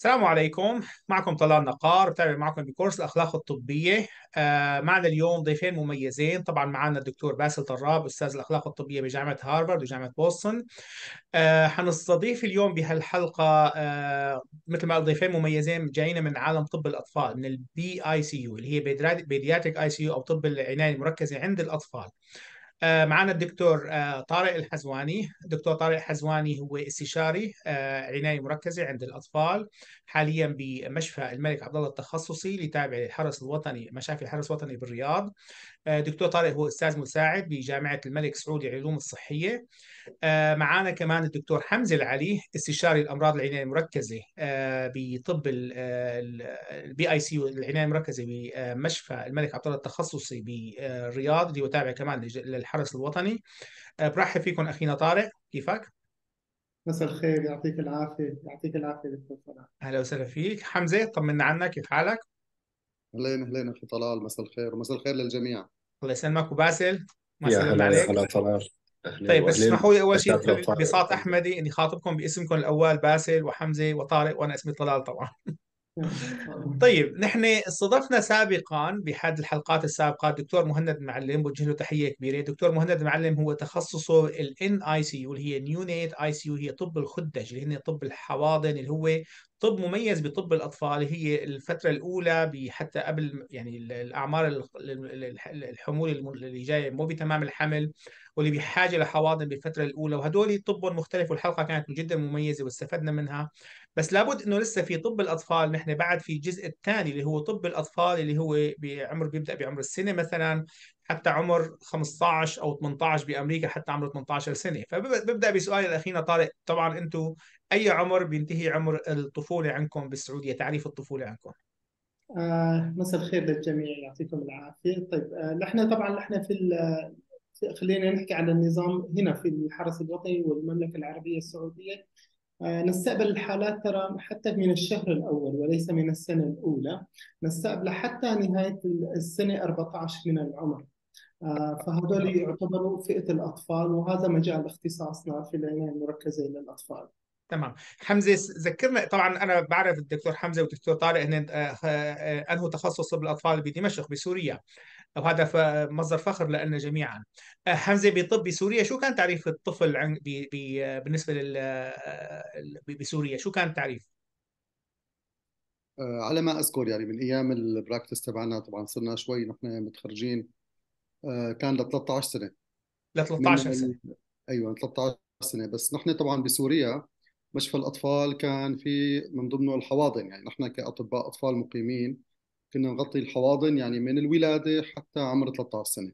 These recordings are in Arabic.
السلام عليكم. معكم طلال نقار، بتابع معكم بكورس الأخلاق الطبية. معنا اليوم ضيفين مميزين. طبعا معنا الدكتور باسل طراب، أستاذ الأخلاق الطبية بجامعة هارفارد وجامعة بوسطن. حنستضيف اليوم بهالحلقة مثل ما قلت ضيفين مميزين جايين من عالم طب الأطفال، من البي آي سي يو اللي هي بيدياتريك آي سي يو أو طب العناية المركزة عند الأطفال. معنا الدكتور طارق الحزواني. الدكتور طارق الحزواني هو استشاري عناية مركزة عند الأطفال، حاليا بمشفى الملك عبد الله التخصصي اللي تابع للحرس الوطني، مشافي الحرس الوطني بالرياض. دكتور طارق هو أستاذ مساعد بجامعة الملك سعود للعلوم الصحية. معانا كمان الدكتور حمزة العلي، استشاري الأمراض العناية المركزة بطب البي اي سي العناية المركزة بمشفى الملك عبد الله التخصصي بالرياض، اللي هو تابع كمان للحرس الوطني. برحب فيكم أخينا طارق، كيفك؟ مساء الخير، يعطيك العافية. يعطيك العافية دكتور صلاح. أهلا وسهلا فيك. حمزة، طمنا عنك، كيف حالك؟ اهلين اهلين اخي طلال، مساء الخير ومساء الخير للجميع. الله يسلمك. وباسل، ما يا سلمنا هلا يا عليك. هلا طلال. أهلين طيب بس وأهلين اسمحوا لي اول شيء دكاترة خلي طارق بساط وحمزة. احمدي اني خاطبكم باسمكم الاول باسل وحمزه وطارق، وانا اسمي طلال طبعا. طيب، نحن استضفنا سابقا بأحد الحلقات السابقة الدكتور مهند معلم، بوجه له تحية كبيرة. دكتور مهند معلم هو تخصصه ال NICU اللي هي نيونيت اي سي يو، هي طب الخدج اللي هي طب الحواضن، اللي هو طب مميز بطب الأطفال. هي الفترة الأولى حتى قبل يعني الأعمار الحمول اللي جاية مو بتمام الحمل، واللي بحاجة لحواضن بالفترة الأولى، وهدول طب مختلف. والحلقة كانت جدا مميزة واستفدنا منها. بس لابد انه لسه في طب الاطفال نحن بعد في الجزء الثاني اللي هو طب الاطفال، اللي هو بعمر بيبدا بعمر السنه مثلا حتى عمر 15 او 18 بامريكا، حتى عمر 18 سنه. فببدا بسؤال الاخير طارق، طبعا انتم اي عمر بينتهي عمر الطفوله عندكم بالسعوديه؟ تعريف الطفوله عندكم. مساء الخير للجميع، يعطيكم العافية. طيب، نحن طبعا نحن خلينا نحكي على النظام هنا في الحرس الوطني والمملكة العربية السعودية. نستقبل الحالات ترى حتى من الشهر الأول وليس من السنة الأولى. نستقبل حتى نهاية السنة 14 من العمر. فهذول يعتبروا فئة الأطفال، وهذا مجال اختصاصنا في العناية المركزة للأطفال. تمام. حمزه، ذكرنا. طبعا انا بعرف الدكتور حمزه والدكتور طارق هن انهوا تخصص طب الاطفال بدمشق بسوريا، وهذا مصدر فخر لنا جميعا. حمزة، بطب بسوريا شو كان تعريف الطفل بالنسبة بسوريا؟ شو كان التعريف؟ على ما اذكر يعني من ايام البراكتس تبعنا، طبعا صرنا شوي نحن متخرجين. كان ل 13 سنه ل من 13 سنة. ايوه 13 سنه. بس نحن طبعا بسوريا مشفى الاطفال كان في من ضمنه الحواضن، يعني نحن كاطباء اطفال مقيمين كنا نغطي الحواضن يعني من الولاده حتى عمر 13 سنه.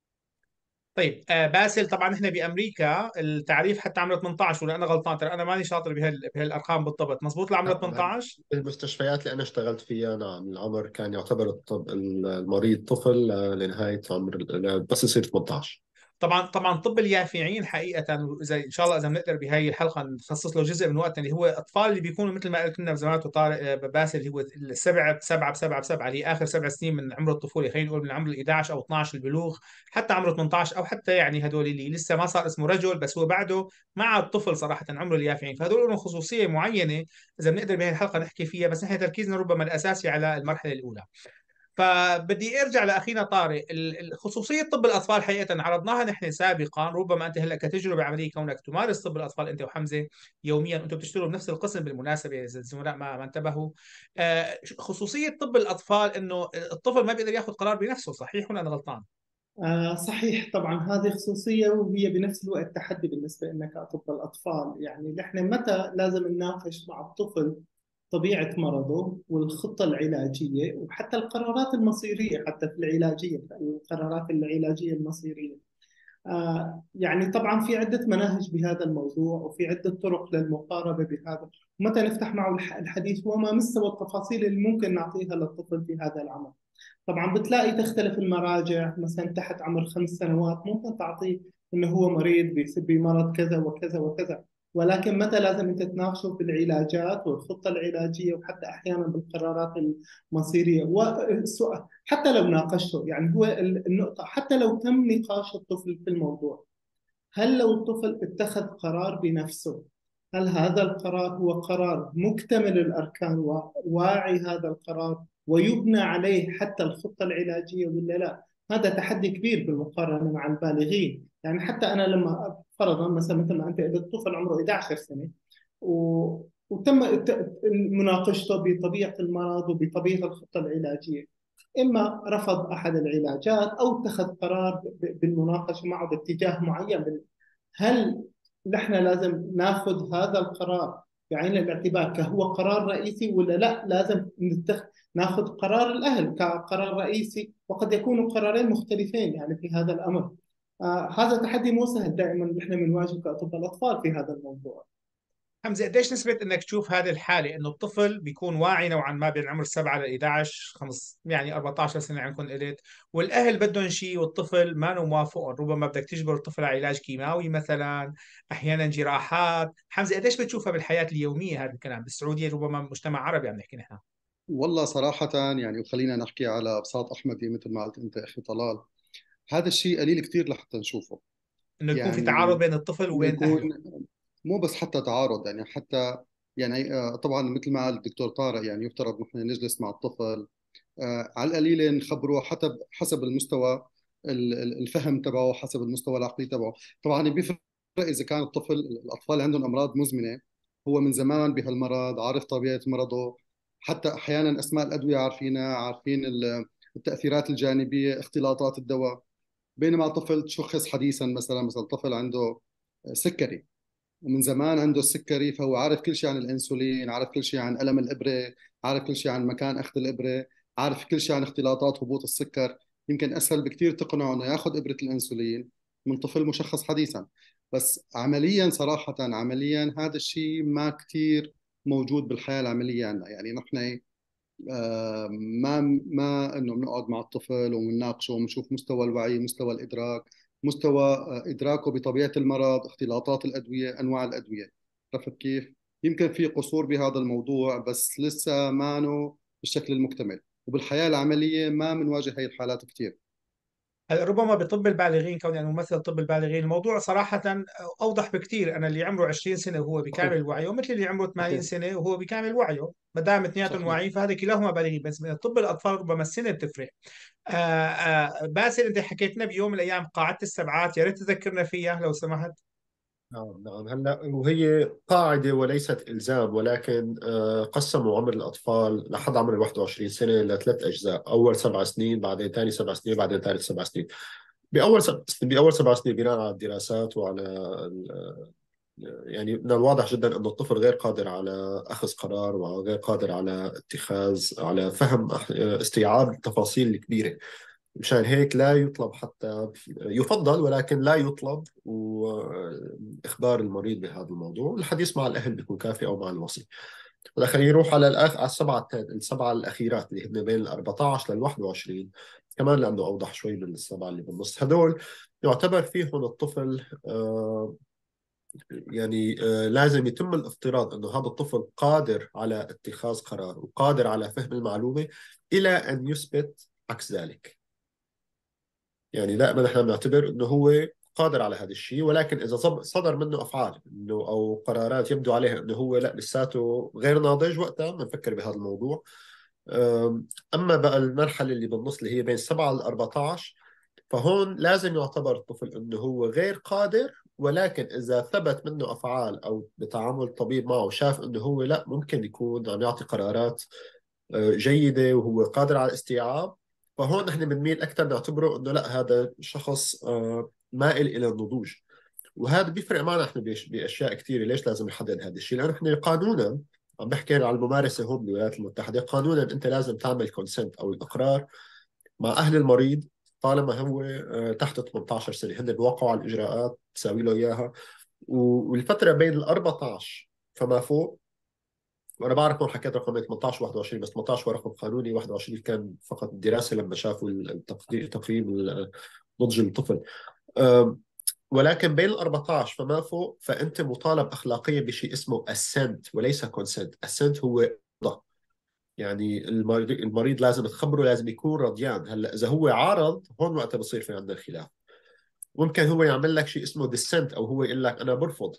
طيب باسل، طبعا احنا بامريكا التعريف حتى عمره 18، ولا انا غلطان؟ ترى انا ماني شاطر بهالارقام بالضبط. مضبوط لعمره لا، 18. بالمستشفيات اللي أنا اشتغلت فيها نعم العمر كان يعتبر المريض طفل لنهاية عمر بس يصير 18. طبعا طب اليافعين حقيقه، اذا ان شاء الله اذا بنقدر بهي الحلقه نخصص له جزء من وقتنا، اللي هو اطفال اللي بيكونوا مثل ما قلت لنا بزمانته طارق باسل، اللي هو السبعه بسبعه بسبعه بسبعه، اللي هي اخر 7 سنين من عمر الطفوله، خلينا نقول من عمر ال 11 او 12 البلوغ، حتى عمره 18، او حتى يعني هدول اللي لسه ما صار اسمه رجل بس هو بعده مع الطفل صراحه عمر اليافعين. فهدول لهم خصوصيه معينه اذا بنقدر بهي الحلقه نحكي فيها، بس نحن تركيزنا ربما الاساسي على المرحله الاولى. فبدي ارجع لاخينا طارق. خصوصيه طب الاطفال حقيقه عرضناها نحن سابقا، ربما انت هلا كتجربه عمليه كونك تمارس طب الاطفال انت وحمزه يوميا، انتم بتشتغلوا بنفس القسم بالمناسبه اذا الزملاء ما انتبهوا. خصوصيه طب الاطفال انه الطفل ما بيقدر ياخذ قرار بنفسه، صحيح ولا انا غلطان؟ صحيح، طبعا هذه خصوصية وهي بنفس الوقت تحدي بالنسبة لنا كأطباء الأطفال. يعني نحن متى لازم نناقش مع الطفل طبيعة مرضه والخطة العلاجية وحتى القرارات المصيرية، حتى في العلاجية، القرارات العلاجية المصيرية. يعني طبعا في عدة مناهج بهذا الموضوع وفي عدة طرق للمقاربة بهذا. متى نفتح معه الحديث وما مستوى التفاصيل اللي ممكن نعطيها للطفل في هذا العمر. طبعا بتلاقي تختلف المراجع، مثلا تحت عمر 5 سنوات ممكن تعطيه انه هو مريض بمرض كذا وكذا وكذا، ولكن متى لازم انت تناقشه في العلاجات والخطه العلاجيه وحتى احيانا بالقرارات المصيريه. والسؤال حتى لو ناقشته، يعني هو النقطه، حتى لو تم نقاش الطفل في الموضوع، هل لو الطفل اتخذ قرار بنفسه هل هذا القرار هو قرار مكتمل الأركان وواعي هذا القرار ويبنى عليه حتى الخطة العلاجية ولا لا؟ هذا تحدي كبير بالمقارنة مع البالغين. يعني حتى أنا لما فرضا مثل ما أنت قلت طفل عمره 11 سنة وتم مناقشته بطبيعة المرض وبطبيعة الخطة العلاجية، إما رفض أحد العلاجات أو اتخذ قرار بالمناقشة معه باتجاه معين. هل نحن لازم ناخذ هذا القرار بعين الاعتبار كهو قرار رئيسي، ولا لا لازم ناخذ قرار الأهل كقرار رئيسي، وقد يكونوا قرارين مختلفين يعني في هذا الأمر. هذا تحدي مو سهل دائما نحن بنواجهه كأطباء الأطفال في هذا الموضوع. حمزة، قديش نسبة انك تشوف هذه الحالة انه الطفل بيكون واعي نوعا ما بين عمر 7 ل 11 يعني 14 سنة عندكم قلت، والاهل بدهم شيء والطفل ما موافق، ربما بدك تجبر الطفل على علاج كيماوي مثلا، احيانا جراحات. حمزة، قديش بتشوفها بالحياة اليومية هذا الكلام بالسعودية، ربما مجتمع عربي عم نحكي نحن؟ والله صراحة يعني، وخلينا نحكي على بساط أحمدي مثل ما قلت أنت أخي طلال، هذا الشيء قليل كثير لحتى نشوفه. انه يكون في تعارض يعني بين الطفل إنه وبين يكون اهله. مو بس حتى تعارض، يعني حتى يعني طبعا مثل ما قال الدكتور طارق، يعني يفترض نحن نجلس مع الطفل، على القليلة نخبره حسب المستوى الفهم تبعه، حسب المستوى العقلي تبعه. طبعا بيفرق إذا كان الأطفال اللي عندهم أمراض مزمنة، هو من زمان بهالمرض، عارف طبيعة مرضه، حتى أحيانا أسماء الأدوية عارفينها، عارفين التأثيرات الجانبية، اختلاطات الدواء. بينما طفل تشخص حديثا، مثلا طفل عنده سكري، ومن زمان عنده السكري، فهو عارف كل شيء عن الانسولين، عارف كل شيء عن ألم الإبرة، عارف كل شيء عن مكان أخذ الإبرة، عارف كل شيء عن اختلاطات هبوط السكر. يمكن أسهل بكثير تقنعه إنه ياخذ إبرة الانسولين من طفل مشخص حديثا. بس عمليا صراحة، عمليا هذا الشيء ما كثير موجود بالحياة العملية عندنا. يعني نحن ما انه بنقعد مع الطفل وبنناقشه وبنشوف مستوى الوعي، مستوى الادراك، مستوى ادراكه بطبيعه المرض، اختلاطات الادويه، انواع الادويه. عرفت كيف؟ يمكن في قصور بهذا الموضوع، بس لسه ما بالشكل المكتمل، وبالحياه العمليه ما بنواجه هي الحالات كثير. هلا ربما بطب البالغين، كوني انا ممثل طب البالغين، الموضوع صراحة اوضح بكثير. انا اللي عمره 20 سنة وهو صحيح. بكامل وعيه، مثل اللي عمره 80 صحيح. سنة وهو بكامل وعيه، ما دام اثنيناتهم صحيح. واعيين فهذا كلاهما بالغين. بس من طب الاطفال ربما السنة بتفرق. باسل، انت حكيت لنا بيوم من الايام قاعدة السبعات، يا ريت تذكرنا فيها لو سمحت. نعم نعم. هلا وهي قاعدة وليست إلزام، ولكن قسموا عمر الأطفال لحد عمر ال 21 سنة لثلاث أجزاء: أول 7 سنين، بعدين ثاني 7 سنين، بعدين ثالث 7 سنين. بأول 7 سنين بناء على الدراسات وعلى يعني من الواضح جدا أن الطفل غير قادر على أخذ قرار، وغير قادر على اتخاذ، على فهم، استيعاب التفاصيل الكبيرة. مشان هيك لا يطلب، حتى يفضل ولكن لا يطلب وإخبار المريض بهذا الموضوع. الحديث مع الأهل بيكون كافي أو مع الوصي. هلا خلينا نروح على على السبعة الأخيرات اللي هن بين ال 14 لل 21، كمان لأنه أوضح شوي من السبعة اللي بالنص. هدول يعتبر فيهم الطفل يعني لازم يتم الافتراض أنه هذا الطفل قادر على اتخاذ قرار وقادر على فهم المعلومة إلى أن يثبت عكس ذلك. يعني دائما نحن بنعتبر انه هو قادر على هذا الشيء، ولكن اذا صدر منه افعال انه او قرارات يبدو عليها انه هو لا لساته غير ناضج، وقتها بنفكر بهذا الموضوع. اما بقى المرحله اللي بالنص اللي هي بين 7 ل 14، فهون لازم يعتبر الطفل انه هو غير قادر، ولكن اذا ثبت منه افعال او بتعامل الطبيب معه شاف انه هو لا ممكن يكون عم يعطي قرارات جيدة وهو قادر على الاستيعاب، فهون نحن بنميل أكثر نعتبره أنه لا، هذا شخص مائل إلى النضوج. وهذا بيفرق معنا احنا باشياء كثيره. ليش لازم نحدد هذا الشيء؟ لانه احنا قانونا، عم بحكي على الممارسه هون بالولايات المتحده، قانونا انت لازم تعمل كونسنت او الاقرار مع اهل المريض طالما هو تحت 18 سنه. هن بيوقعوا على الاجراءات تساوي له اياها. والفتره بين ال 14 فما فوق، وانا بعرف انه حكيت رقم 18 21، بس 18 هو رقم قانوني، 21 كان فقط دراسه لما شافوا تقييم نضج الطفل. ولكن بين ال 14 فما فوق فانت مطالب اخلاقيا بشيء اسمه assent وليس consent. assent هو رضا، يعني المريض لازم تخبره، لازم يكون رضيان. هلا اذا هو عارض، هون وقتها بصير في عندنا خلاف. ممكن هو يعمل لك شيء اسمه dissent، او هو يقول لك انا برفض،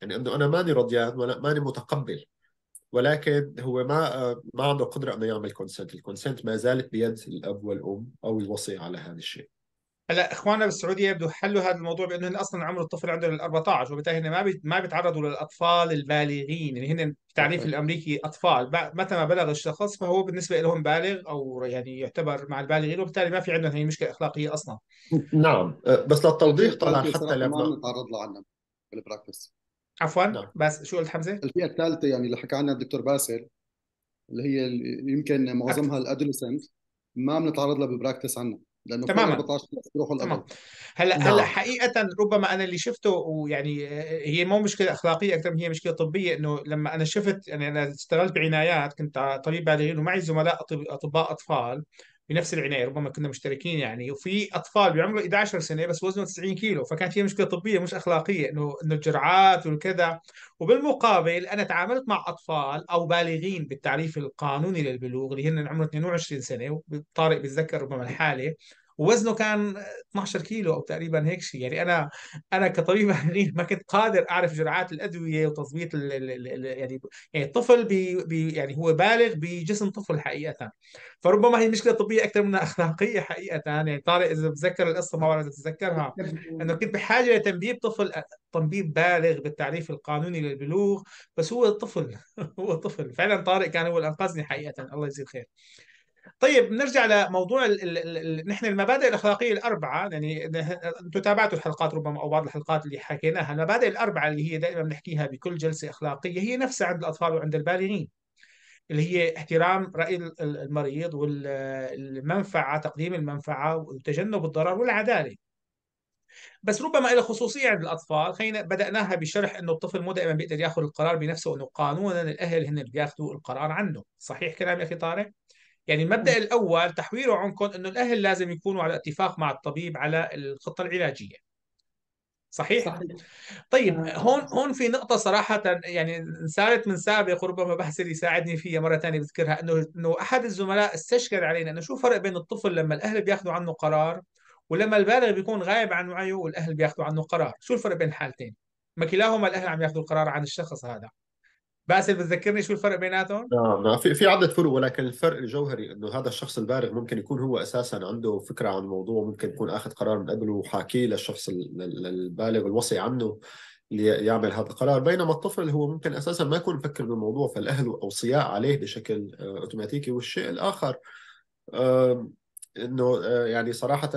يعني انه انا ماني رضيان ولا ماني متقبل، ولكن هو ما عنده قدره انه يعمل كونسنت. الكونسنت ما زالت بيد الاب والام او الوصي على هذا الشيء. هلا اخواننا بالسعوديه يبدو حلوا هذا الموضوع بانه هن اصلا عمر الطفل عندهم ال 14، وبالتالي هن ما بيتعرضوا للاطفال البالغين، يعني هن التعريف صحيح. الامريكي اطفال، متى ما بلغ الشخص فهو بالنسبه لهم بالغ، او يعني يعتبر مع البالغين، وبالتالي ما في عندهم هي مشكله اخلاقيه اصلا. نعم، بس الفئة للتوضيح طبعا الثالثة حتى صراحة ما لما. بنتعرض لها عنا بالبراكتس. عفوا، نعم. بس شو قلت حمزه؟ الفئة الثالثة يعني اللي حكى عنها الدكتور باسل، اللي هي يمكن معظمها الادوليسنت، ما بنتعرض لها بالبراكتس عنا، لانه فوق ال تماما. 14 خلص بيروحوا تمام. الادلت. هلا نعم. حقيقة ربما أنا اللي شفته، ويعني هي مو مشكلة أخلاقية أكثر من هي مشكلة طبية، إنه لما أنا شفت، يعني أنا اشتغلت بعنايات، كنت طبيب بالغين ومعي زملاء أطباء أطفال بنفس العناية، ربما كنا مشتركين يعني، وفي أطفال بعمره 11 سنة بس وزنه 90 كيلو، فكانت هي مشكلة طبية مش أخلاقية، إنه الجرعات والكذا. وبالمقابل أنا تعاملت مع أطفال أو بالغين بالتعريف القانوني للبلوغ اللي هن عمره 22 سنة، طارق بيتذكر ربما الحالة، ووزنه كان 12 كيلو او تقريبا هيك شيء. يعني انا كطبيب غريب ما كنت قادر اعرف جرعات الادويه وتظبيط يعني الطفل يعني هو بالغ بجسم طفل حقيقه. فربما هي مشكله طبيه اكثر منها اخلاقيه حقيقه. يعني طارق اذا بتذكر القصه، ما بعرف اذا تتذكرها، انه كنت بحاجه لتنبيب طفل، طبيب بالغ بالتعريف القانوني للبلوغ، بس هو طفل. هو طفل فعلا. طارق كان هو اللي انقذني حقيقه، الله يجزيه خير. طيب نرجع لموضوع نحن المبادئ الأخلاقية الأربعة، يعني أنتم تابعتوا الحلقات ربما أو بعض الحلقات اللي حكيناها. المبادئ الأربعة اللي هي دائما بنحكيها بكل جلسة أخلاقية هي نفسها عند الأطفال وعند البالغين، اللي هي احترام رأي المريض، والمنفعة، تقديم المنفعة، وتجنب الضرر، والعدالة. بس ربما إلى خصوصية عند الأطفال، خلينا بدأناها بشرح أنه الطفل مو دائما بيقدر ياخذ القرار بنفسه، أنه قانونا الأهل هن اللي بياخذوا القرار عنه. صحيح كلامي أخي طارق؟ يعني المبدأ الأول تحويره عندكم أنه الأهل لازم يكونوا على اتفاق مع الطبيب على الخطة العلاجية. صحيح؟ صحيح. طيب آه، هون في نقطة صراحة، يعني سالت من سابق، وربما بحسن يساعدني فيها مرة ثانية بذكرها، أنه أحد الزملاء استشكل علينا أنه شو فرق بين الطفل لما الأهل بياخذوا عنه قرار، ولما البالغ بيكون غايب عن وعيه والأهل بياخذوا عنه قرار. شو الفرق بين الحالتين؟ ما كلاهما الأهل عم ياخذوا القرار عن الشخص هذا. باسل بتذكرني شو الفرق بيناتهم؟ نعم، في عدة فروق، ولكن الفرق الجوهري انه هذا الشخص البالغ ممكن يكون هو اساسا عنده فكرة عن الموضوع، ممكن يكون اخذ قرار من قبل وحاكيه للشخص البالغ الوصي عنه ليعمل هذا القرار، بينما الطفل هو ممكن اساسا ما يكون مفكر بالموضوع، فالاهل اوصياء عليه بشكل اوتوماتيكي. والشيء الاخر آم، انه يعني صراحة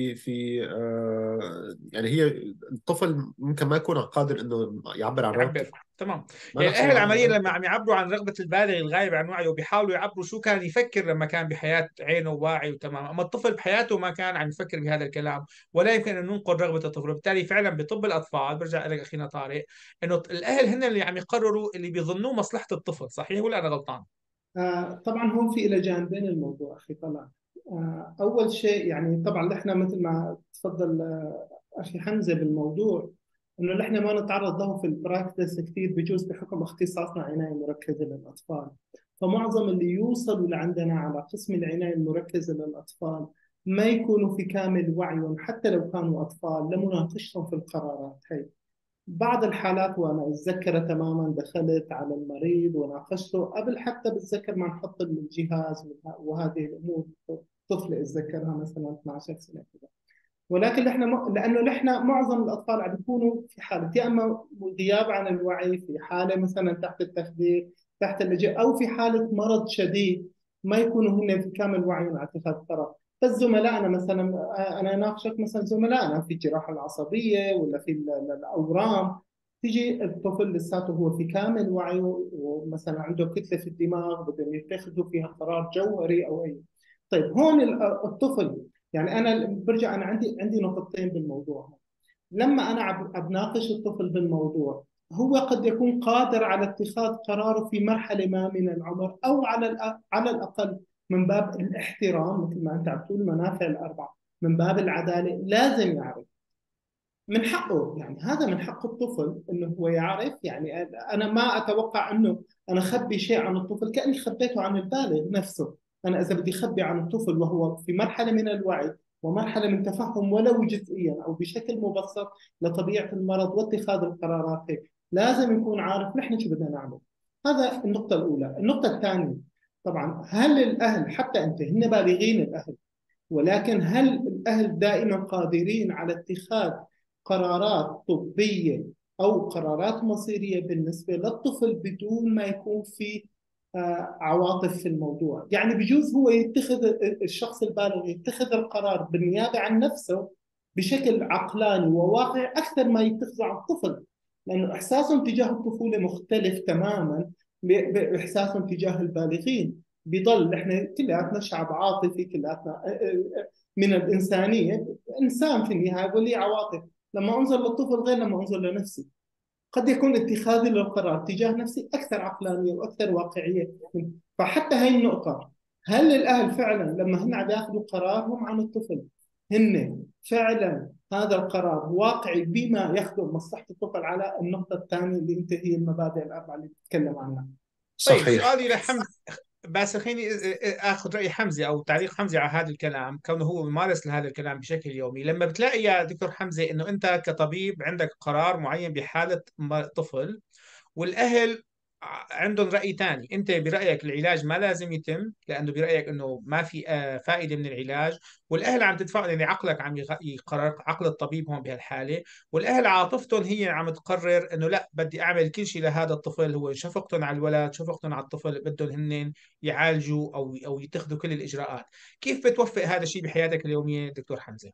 يعني هي الطفل ممكن ما يكون قادر انه يعبر عن يعبر. رغبته، تمام. ما يعني نفسه الاهل يعبر عن عمليا لما رغبته. عم يعبروا عن رغبه البالغ الغايب عن وعيه، وبيحاولوا يعبروا شو كان يفكر لما كان بحياه عينه واعي وتمام، اما الطفل بحياته ما كان عم يفكر بهذا الكلام، ولا يمكن ان ننقل رغبه الطفل. وبالتالي فعلا بطب الاطفال، برجع لك اخينا طارق، انه الاهل هن اللي عم يقرروا اللي بيظنوه مصلحه الطفل. صحيح ولا انا غلطان؟ طبعا هون في إلى جانبين الموضوع أخي طلال. أول شيء يعني طبعا نحن مثل ما تفضل أخي حمزة بالموضوع، إنه نحن ما نتعرض له في البراكتس كثير، بجوز بحكم اختصاصنا عناية مركزة للأطفال. فمعظم اللي يوصلوا لعندنا على قسم العناية المركزة للأطفال ما يكونوا في كامل وعيهم، حتى لو كانوا أطفال، لمناقشتهم في القرارات هي. بعض الحالات وأنا أتذكر تماما دخلت على المريض وناقشته قبل حتى بتذكر ما نحط الجهاز وهذه الأمور. طفل أتذكرها مثلا 12 سنة كذا. ولكن احنا لانه نحن معظم الاطفال عم بيكونوا في حاله يا اما غياب عن الوعي، في حاله مثلا تحت التخدير، تحت اللجوء، او في حاله مرض شديد، ما يكونوا هن في كامل وعيهم على اتخاذ قرار. بس زملائنا مثلا، انا ناقشك مثلا زملائنا في الجراحه العصبيه ولا في الاورام، تيجي الطفل لساته هو في كامل وعيه ومثلا عنده كتله في الدماغ بدهم يتخذوا فيها قرار جوهري او اي. طيب هون الطفل، يعني انا برجع، انا عندي نقطتين بالموضوع. لما انا بناقش الطفل بالموضوع، هو قد يكون قادر على اتخاذ قراره في مرحله ما من العمر، او على الاقل من باب الاحترام، مثل ما انت عم تقول المنافع الاربعه، من باب العداله لازم يعرف من حقه. يعني هذا من حق الطفل انه هو يعرف. يعني انا ما اتوقع انه انا اخبي شيء عن الطفل كاني خبيته عن البالغ نفسه. انا اذا بدي اخبي عن الطفل وهو في مرحله من الوعي ومرحله من تفهم ولو جزئيا او بشكل مبسط لطبيعه المرض واتخاذ القرارات هيك، لازم يكون عارف نحن شو بدنا نعمل. هذا النقطة الأولى. النقطة الثانية، طبعا هل الأهل، حتى أنت هن بالغين الأهل، ولكن هل الأهل دائما قادرين على اتخاذ قرارات طبية أو قرارات مصيرية بالنسبة للطفل بدون ما يكون في عواطف في الموضوع؟ يعني بجوز هو يتخذ، الشخص البالغ يتخذ القرار بالنيابة عن نفسه بشكل عقلاني وواقعي أكثر ما يتخذه عن الطفل، لأنه إحساسهم تجاه الطفولة مختلف تماما بإحساسهم تجاه البالغين. بيضل احنا كلياتنا شعب عاطفي، كلياتنا من الانسانيه، انسان في النهايه ولي عواطف. لما انظر للطفل غير لما انظر لنفسي. قد يكون اتخاذي للقرار تجاه نفسي اكثر عقلانيه واكثر واقعيه. فحتى هاي النقطه، هل الاهل فعلا لما هن عم ياخذوا قرارهم عن الطفل هن فعلا هذا القرار واقعي بما يخدم مصلحه الطفل؟ على النقطه الثانيه اللي انت هي المبادئ الاربعه اللي بتتكلم عنها. طيب صحيح. سؤالي لحمزة، بس خليني اخذ راي حمزه او تعليق حمزه على هذا الكلام، كونه هو ممارس لهذا الكلام بشكل يومي. لما بتلاقي يا دكتور حمزه انه انت كطبيب عندك قرار معين بحاله طفل، والاهل عندهم راي ثاني، انت برايك العلاج ما لازم يتم لانه برايك انه ما في فائده من العلاج، والاهل عم تدفع يعني عقلك عم يقرر، عقل الطبيب هون بهالحاله، والاهل عاطفتهم هي عم تقرر انه لا بدي اعمل كل شيء لهذا الطفل، هو شفقتهم على الولد، شفقتهم على الطفل، بدهم هن يعالجوا او يتخذوا كل الاجراءات. كيف بتوفق هذا الشيء بحياتك اليوميه دكتور حمزه؟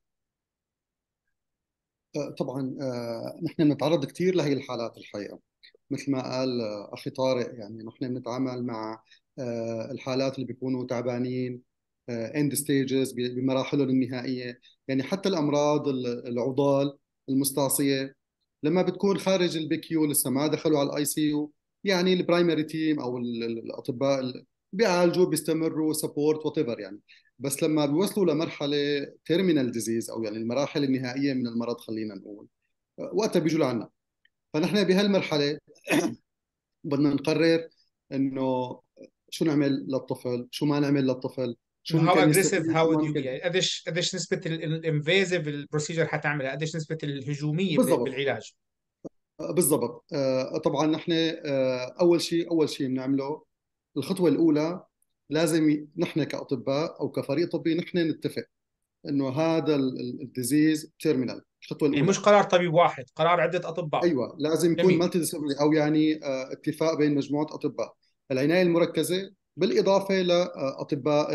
طبعا نحن بنتعرض كثير لهي الحالات الحقيقة. مثل ما قال أخي طارق، يعني نحن بنتعامل مع الحالات اللي بيكونوا تعبانين end stages بمراحلهم النهائية. يعني حتى الأمراض العضال المستعصية لما بتكون خارج البي كيو لسه ما دخلوا على الاي سي يو، يعني البرايمري تيم او الاطباء بيعالجوا بيستمروا سبورت وات ايفر يعني. بس لما بيوصلوا لمرحله تيرمينال ديزيز او يعني المراحل النهائيه من المرض خلينا نقول، وقتها بيجوا لعنا. فنحن بهالمرحله بدنا نقرر انه شو نعمل للطفل، شو ما نعمل للطفل، شو انه هاو ممكن اجريسيف نستفيد، شو هاو ما يو، ممكن. يعني قديش نسبه الانفيزيف البروسيجر حتعملها، قديش نسبه الهجوميه بالضبط. بالعلاج؟ بالضبط. طبعا نحن اول شيء بنعمله، الخطوه الاولى، لازم نحن كاطباء او كفريق طبي نحن نتفق انه هذا الديزيز تيرمينال. الخطوه يعني الاولى، مش قرار طبيب واحد، قرار عده اطباء. ايوه، لازم يكون جميل. مالتي ديسيبلينري او يعني اتفاق بين مجموعه اطباء العنايه المركزه، بالاضافه لاطباء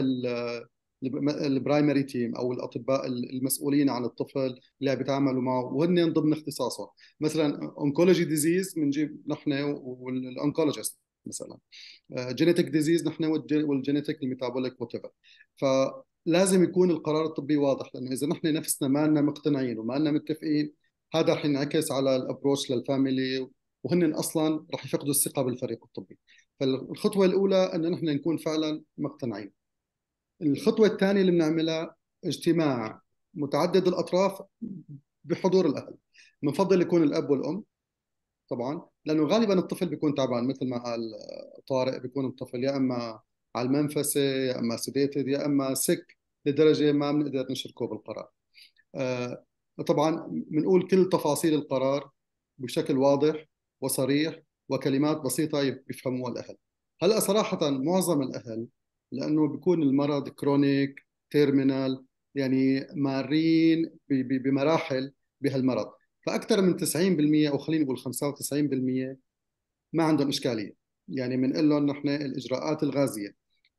البرايمري تيم او الاطباء المسؤولين عن الطفل اللي عم بيتعاملوا معه وهن ضمن اختصاصهم. مثلا اونكولوجي ديزيز بنجيب نحن والانكولوجيست، مثلا جينيتك ديزيز نحن والجينيتك الميتابوليك وات ايفر. فلازم يكون القرار الطبي واضح، لانه اذا نحن نفسنا ما لنا مقتنعين وما لنا متفقين، هذا رح ينعكس على الابروش للفاميلي، وهن اصلا رح يفقدوا الثقه بالفريق الطبي. فالخطوه الاولى ان نحن نكون فعلا مقتنعين. الخطوه الثانيه اللي بنعملها اجتماع متعدد الاطراف بحضور الاهل. بنفضل يكون الاب والام طبعا، لانه غالبا الطفل بيكون تعبان مثل ما قال طارق، بيكون الطفل يا اما على المنفسه، يا اما سيديتد، يا اما سك لدرجه ما بنقدر نشركه بالقرار. آه، طبعا بنقول كل تفاصيل القرار بشكل واضح وصريح وكلمات بسيطة بيفهموها الأهل. هلأ صراحة معظم الأهل، لأنه بيكون المرض كرونيك تيرمينال، يعني مارين بمراحل بهالمرض، فأكثر من 90% أو خلينا نقول 95% ما عندهم إشكالية. يعني بنقول لهم نحن الإجراءات الغازية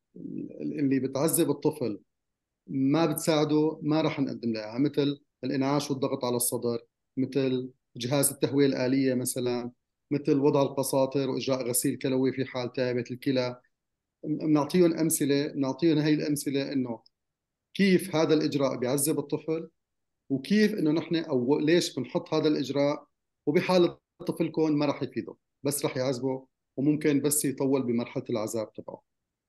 اللي بتعذب الطفل ما بتساعده ما راح نقدم لها، مثل الإنعاش والضغط على الصدر، مثل جهاز التهوية الآلية مثلا، مثل وضع القساطر وإجراء غسيل كلوي في حال تعبت الكلى. بنعطيهم أمثلة، بنعطيهم هي الأمثلة إنه كيف هذا الإجراء بيعذب الطفل، وكيف إنه نحن أو ليش بنحط هذا الإجراء، وبحالة طفلكم ما راح يفيده، بس راح يعذبه، وممكن بس يطول بمرحلة العذاب تبعه.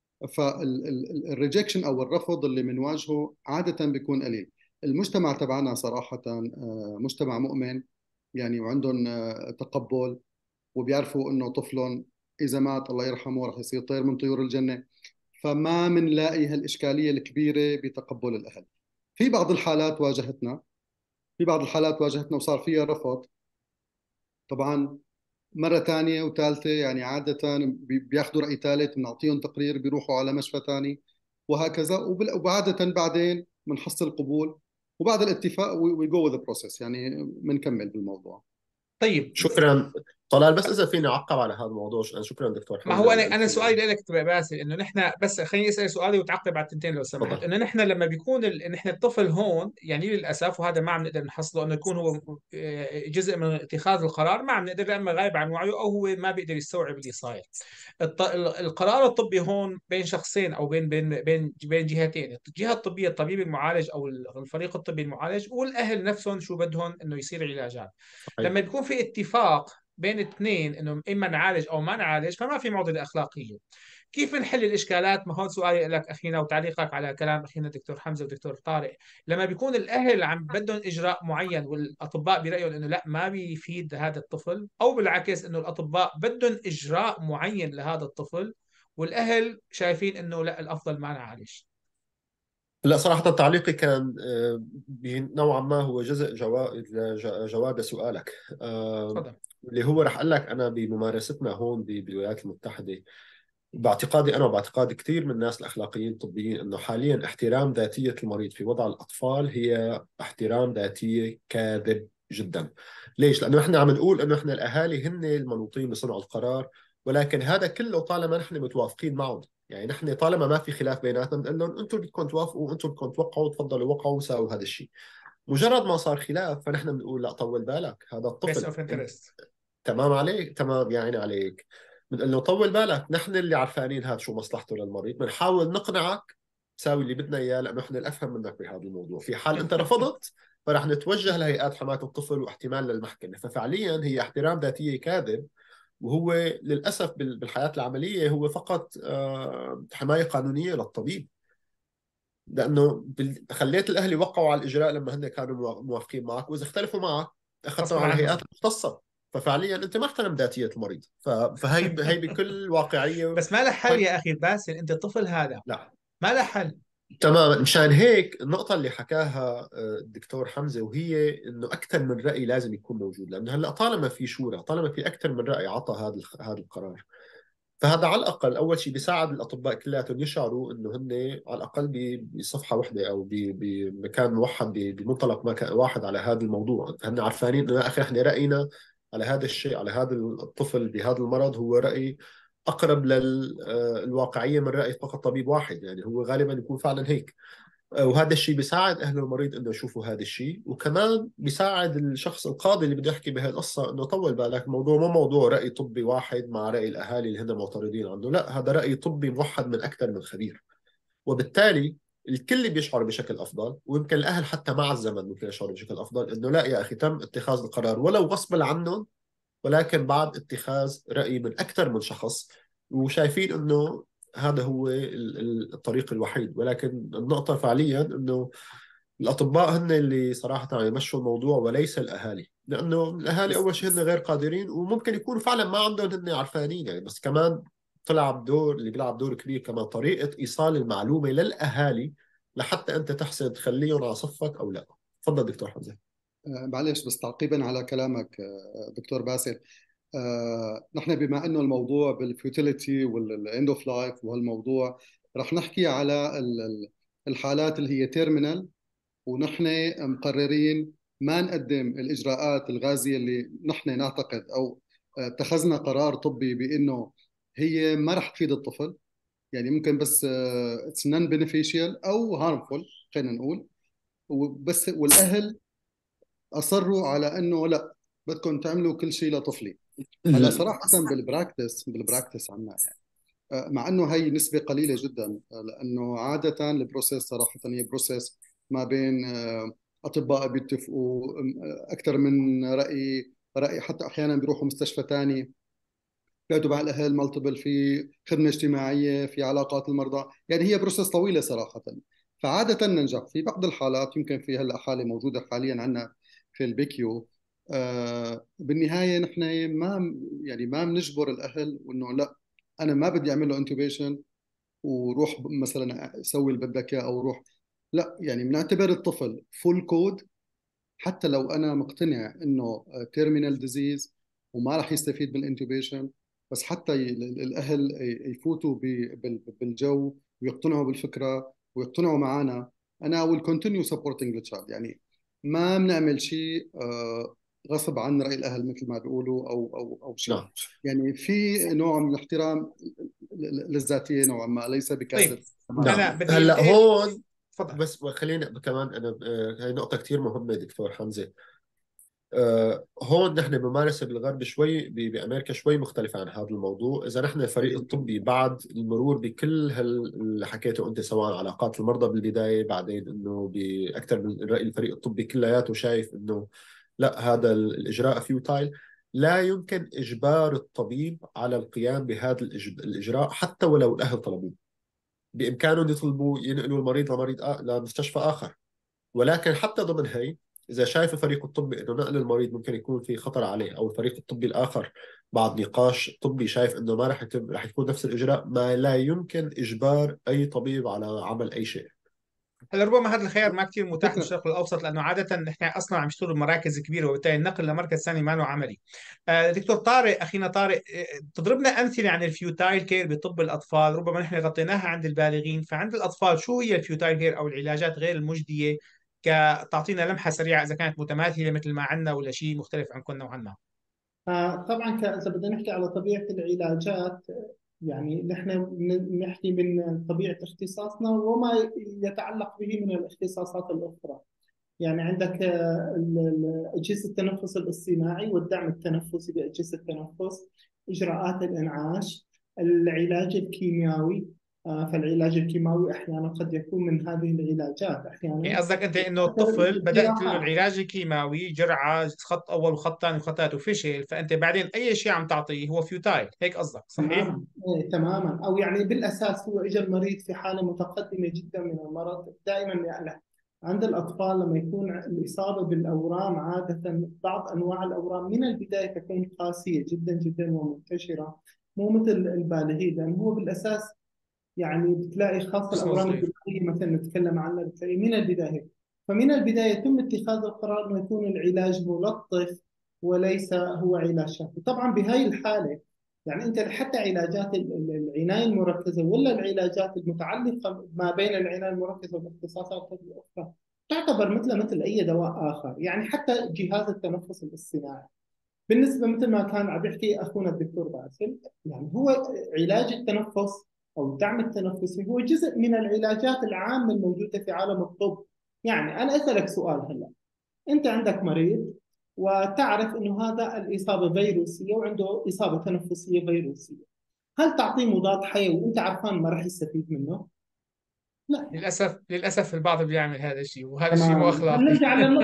فالريجكشن او الرفض اللي بنواجهه عاده بيكون قليل. المجتمع تبعنا صراحه مجتمع مؤمن يعني، وعندهم تقبل، وبيعرفوا انه طفلهم اذا مات الله يرحمه راح يصير طير من طيور الجنه. فما بنلاقي هالاشكاليه الكبيره بتقبل الاهل. في بعض الحالات واجهتنا، وصار فيها رفض طبعا. مرة ثانية وثالثة، يعني عادة بياخذوا رأي ثالث، بنعطيهم تقرير، بيروحوا على مشفى ثاني وهكذا. وعادة بعدين بنحصل قبول، وبعد الاتفاق we go with the process، يعني بنكمل بالموضوع. طيب، شكرا طلال. بس اذا فيني اعقب على هذا الموضوع، شكرا دكتور ما حمزه هو على انا الامثله. سؤالي لك باسل، انه نحن بس خليني اسال سؤالي وتعقب على التنتين لو سمحت. تفضل. انه نحن لما بيكون نحن الطفل هون، يعني للاسف، وهذا ما عم نقدر نحصله، انه يكون هو جزء من اتخاذ القرار، ما عم نقدر، لا اما غايب عن وعيه او هو ما بيقدر يستوعب اللي صاير. القرار الطبي هون بين شخصين او بين جهتين، الجهه الطبيه، الطبيب المعالج او الفريق الطبي المعالج، والاهل نفسهم شو بدهم انه يصير علاجات. صحيح. لما بيكون في اتفاق بين اثنين انه اما نعالج او ما نعالج، فما في معضله اخلاقيه. كيف نحل الاشكالات؟ ما هون سؤالي لك اخينا، وتعليقك على كلام اخينا دكتور حمزه ودكتور طارق. لما بيكون الاهل عم بدهم اجراء معين والاطباء برايهم انه لا، ما بيفيد هذا الطفل، او بالعكس انه الاطباء بدهم اجراء معين لهذا الطفل، والاهل شايفين انه لا، الافضل ما نعالج. لا صراحة تعليقي كان نوعا ما هو جزء جواب سؤالك. تفضل. اللي هو رح أقول لك أنا بممارستنا هون بالولايات المتحدة، باعتقادي أنا وباعتقاد كثير من الناس الأخلاقيين الطبيين، أنه حاليا احترام ذاتية المريض في وضع الأطفال هي احترام ذاتية كاذب جدا. ليش؟ لأنه إحنا عم نقول أنه إحنا الأهالي هن المنوطين بصنع القرار، ولكن هذا كله طالما نحن متوافقين معهم. يعني نحن طالما ما في خلاف بيناتنا بنقول لهم انتم بدكم توافقوا، انتم بدكم توقعوا، تفضلوا وقعوا وساووا هذا الشيء. مجرد ما صار خلاف فنحن بنقول لا، طول بالك، هذا بيس الطفل اوف انترست. تمام عليك، تمام يا عيني عليك. بنقول له طول بالك، نحن اللي عرفانين هذا شو مصلحته للمريض، بنحاول نقنعك تساوي اللي بدنا اياه، لانه احنا الافهم منك بهذا الموضوع. في حال انت رفضت فرح نتوجه لهيئات حماية الطفل واحتمال للمحكمة. ففعليا هي احترام ذاتية كاذب، وهو للأسف بالحياة العملية هو فقط حماية قانونية للطبيب. لأنه خليت الأهل يوقعوا على الإجراء لما هن كانوا موافقين معك، وإذا اختلفوا معك أخذتهم غصبا على الهيئات عنهم. المختصة. ففعليا أنت ما احترم ذاتية المريض. فهي بكل واقعية. بس ما له حل هاي يا اخي باسل، انت الطفل هذا لا، ما له حل. تماما. مشان هيك النقطة اللي حكاها الدكتور حمزة، وهي إنه أكثر من رأي لازم يكون موجود، لأنه هلا طالما في شورى، طالما في أكثر من رأي عطى هذا القرار، فهذا على الأقل أول شيء بيساعد الأطباء كلياتهم يشعروا إنه هن على الأقل بصفحة واحدة، أو بمكان موحد، بمنطلق مكان واحد على هذا الموضوع. هن عارفانين إنه يا أخي إحنا رأينا على هذا الشيء، على هذا الطفل بهذا المرض، هو رأي أقرب للواقعية من رأي فقط طبيب واحد. يعني هو غالبا يكون فعلا هيك. وهذا الشيء بيساعد أهل المريض إنه يشوفوا هذا الشيء، وكمان بيساعد الشخص القاضي اللي بده يحكي بهذه القصة إنه طول بالك، الموضوع مو موضوع رأي طبي واحد مع رأي الأهالي اللي هن معترضين عنه، لا، هذا رأي طبي موحد من أكثر من خبير. وبالتالي الكل بيشعر بشكل أفضل، ويمكن الأهل حتى مع الزمن ممكن يشعروا بشكل أفضل إنه لا يا أخي، تم اتخاذ القرار ولو غصبا عنهم، ولكن بعد اتخاذ رأي من أكثر من شخص، وشايفين إنه هذا هو الطريق الوحيد. ولكن النقطة فعليا إنه الأطباء هن اللي صراحة عم يمشوا الموضوع وليس الأهالي، لأنه الأهالي بس أول شيء هن غير قادرين، وممكن يكونوا فعلا ما عندهم هن عرفانين يعني. بس كمان تلعب دور، اللي بيلعب دور كبير كمان طريقة إيصال المعلومة للأهالي، لحتى أنت تحسن تخليهم على صفك أو لا. تفضل دكتور حمزة. معلش، بس تعقيبا على كلامك دكتور باسل. نحن بما انه الموضوع بالفيوتيليتي والاند اوف لايف وهالموضوع، رح نحكي على الحالات اللي هي تيرمينال، ونحن مقررين ما نقدم الاجراءات الغازيه اللي نحن نعتقد او اتخذنا قرار طبي بانه هي ما رح تفيد الطفل. يعني ممكن بس اتس نون بينيفيشال او هارمفول، خلينا نقول. وبس والاهل اصروا على انه لا، بدكم تعملوا كل شيء لطفلي. هلا صراحه بالبراكتس عنا يعني، مع انه هي نسبه قليله جدا، لانه عاده البروسيس صراحه هي بروسيس ما بين اطباء بيتفقوا اكثر من راي حتى احيانا بيروحوا مستشفى ثاني، بيقعدوا مع الاهل مالتيبل، في خدمه اجتماعيه، في علاقات المرضى. يعني هي بروسيس طويله صراحه. فعاده ننجح في بعض الحالات. يمكن في هلا حاله موجوده حاليا عندنا في البيكيو. بالنهايه نحن ما بنجبر الاهل انه لا، انا ما بدي اعمل له انتوبيشن وروح مثلا سوي اللي بدك اياه او روح. لا، يعني بنعتبر الطفل فول كود، حتى لو انا مقتنع انه تيرمينال ديزيز وما راح يستفيد بالانتوبيشن. بس حتى الاهل يفوتوا بالجو ويقتنعوا بالفكره ويقتنعوا معنا، انا will continue supporting the child. يعني ما بنعمل شيء غصب عن رأي الأهل مثل ما بيقولوا أو شيء. نعم. يعني في نوع من الاحترام للذاتية نوعا ما، ليس بكاسة طيب تماما. انا نعم بدي هلا انتقل. هون تفضل. بس خلينا كمان انا هي نقطة كثير مهمة دكتور حمزة. هون نحن بممارسة بالغرب شوي بأمريكا شوي مختلفة عن هذا الموضوع. إذا نحن الفريق الطبي بعد المرور بكل اللي حكيته أنت، سواء علاقات المرضى بالبداية، بعدين إنه بأكثر من رأي الفريق الطبي كلياته شايف إنه لا، هذا الإجراء فيوتايل، لا يمكن إجبار الطبيب على القيام بهذا الإجراء حتى ولو الأهل طلبوه. بإمكانهم يطلبوا ينقلوا المريض لمستشفى آخر. ولكن حتى ضمن هي، إذا شايف الفريق الطبي إنه نقل المريض ممكن يكون في خطر عليه، أو الفريق الطبي الآخر بعد نقاش طبي شايف إنه ما راح يكون نفس الإجراء، ما لا يمكن إجبار أي طبيب على عمل أي شيء. هلا ربما هذا الخيار ما كثير متاح فكرة. بالشرق الاوسط، لانه عاده نحن اصلا عم نشتغل بمراكز كبيره، وبالتالي النقل لمركز ثاني ما له عملي. دكتور طارق، اخينا طارق، تضربنا امثله عن الفيوتايل كير بطب الاطفال. ربما نحن غطيناها عند البالغين، فعند الاطفال شو هي الفيوتايل كير او العلاجات غير المجديه؟ تعطينا لمحه سريعه اذا كانت متماثله مثل ما عندنا ولا شيء مختلف عنكم نوعا ما. طبعا إذا بدنا نحكي على طبيعة العلاجات، يعني نحن نحكي من طبيعة اختصاصنا وما يتعلق به من الاختصاصات الأخرى. يعني عندك أجهزة التنفس الاصطناعي والدعم التنفسي بأجهزة التنفس، إجراءات الإنعاش، العلاج الكيميائي. فالعلاج الكيماوي أحيانا قد يكون من هذه العلاجات يعني أحيانا. قصدك انت انه الطفل بدات له الجراحات. العلاج الكيماوي، جرعه، خط اول وخط ثاني وخط ثالث، وفشل، فانت بعدين اي شيء عم تعطيه هو فيوتايل، هيك قصدك صحيح؟ تماما، إيه تماما. او يعني بالاساس هو اجى المريض في حاله متقدمه جدا من المرض. دائما يعني عند الاطفال لما يكون الاصابه بالاورام، عاده بعض انواع الاورام من البدايه تكون قاسيه جدا جدا ومنتشره، مو مثل البالغين، لانه هو بالاساس يعني بتلاقي خاصه جسمه الاورام صغير. الدماغيه مثلا نتكلم عنها، بتلاقي من البدايه. فمن البدايه يتم اتخاذ القرار انه يكون العلاج ملطف وليس هو علاج شافي. طبعا بهاي الحاله يعني انت حتى علاجات العنايه المركزه ولا العلاجات المتعلقه ما بين العنايه المركزه والاختصاصات الاخرى تعتبر مثل اي دواء اخر. يعني حتى جهاز التنفس الاصطناعي بالنسبه مثل ما كان عم يحكي اخونا الدكتور باسل، يعني هو علاج التنفس او الدعم التنفسي هو جزء من العلاجات العامه الموجوده في عالم الطب. يعني انا اسالك سؤال هلا، انت عندك مريض وتعرف انه هذا الاصابه فيروسيه وعنده اصابه تنفسيه فيروسيه، هل تعطيه مضاد حيوي وانت عارفان ما راح يستفيد منه؟ لا. للاسف البعض بيعمل هذا الشيء، وهذا الشيء مو تمام. اخلاقي.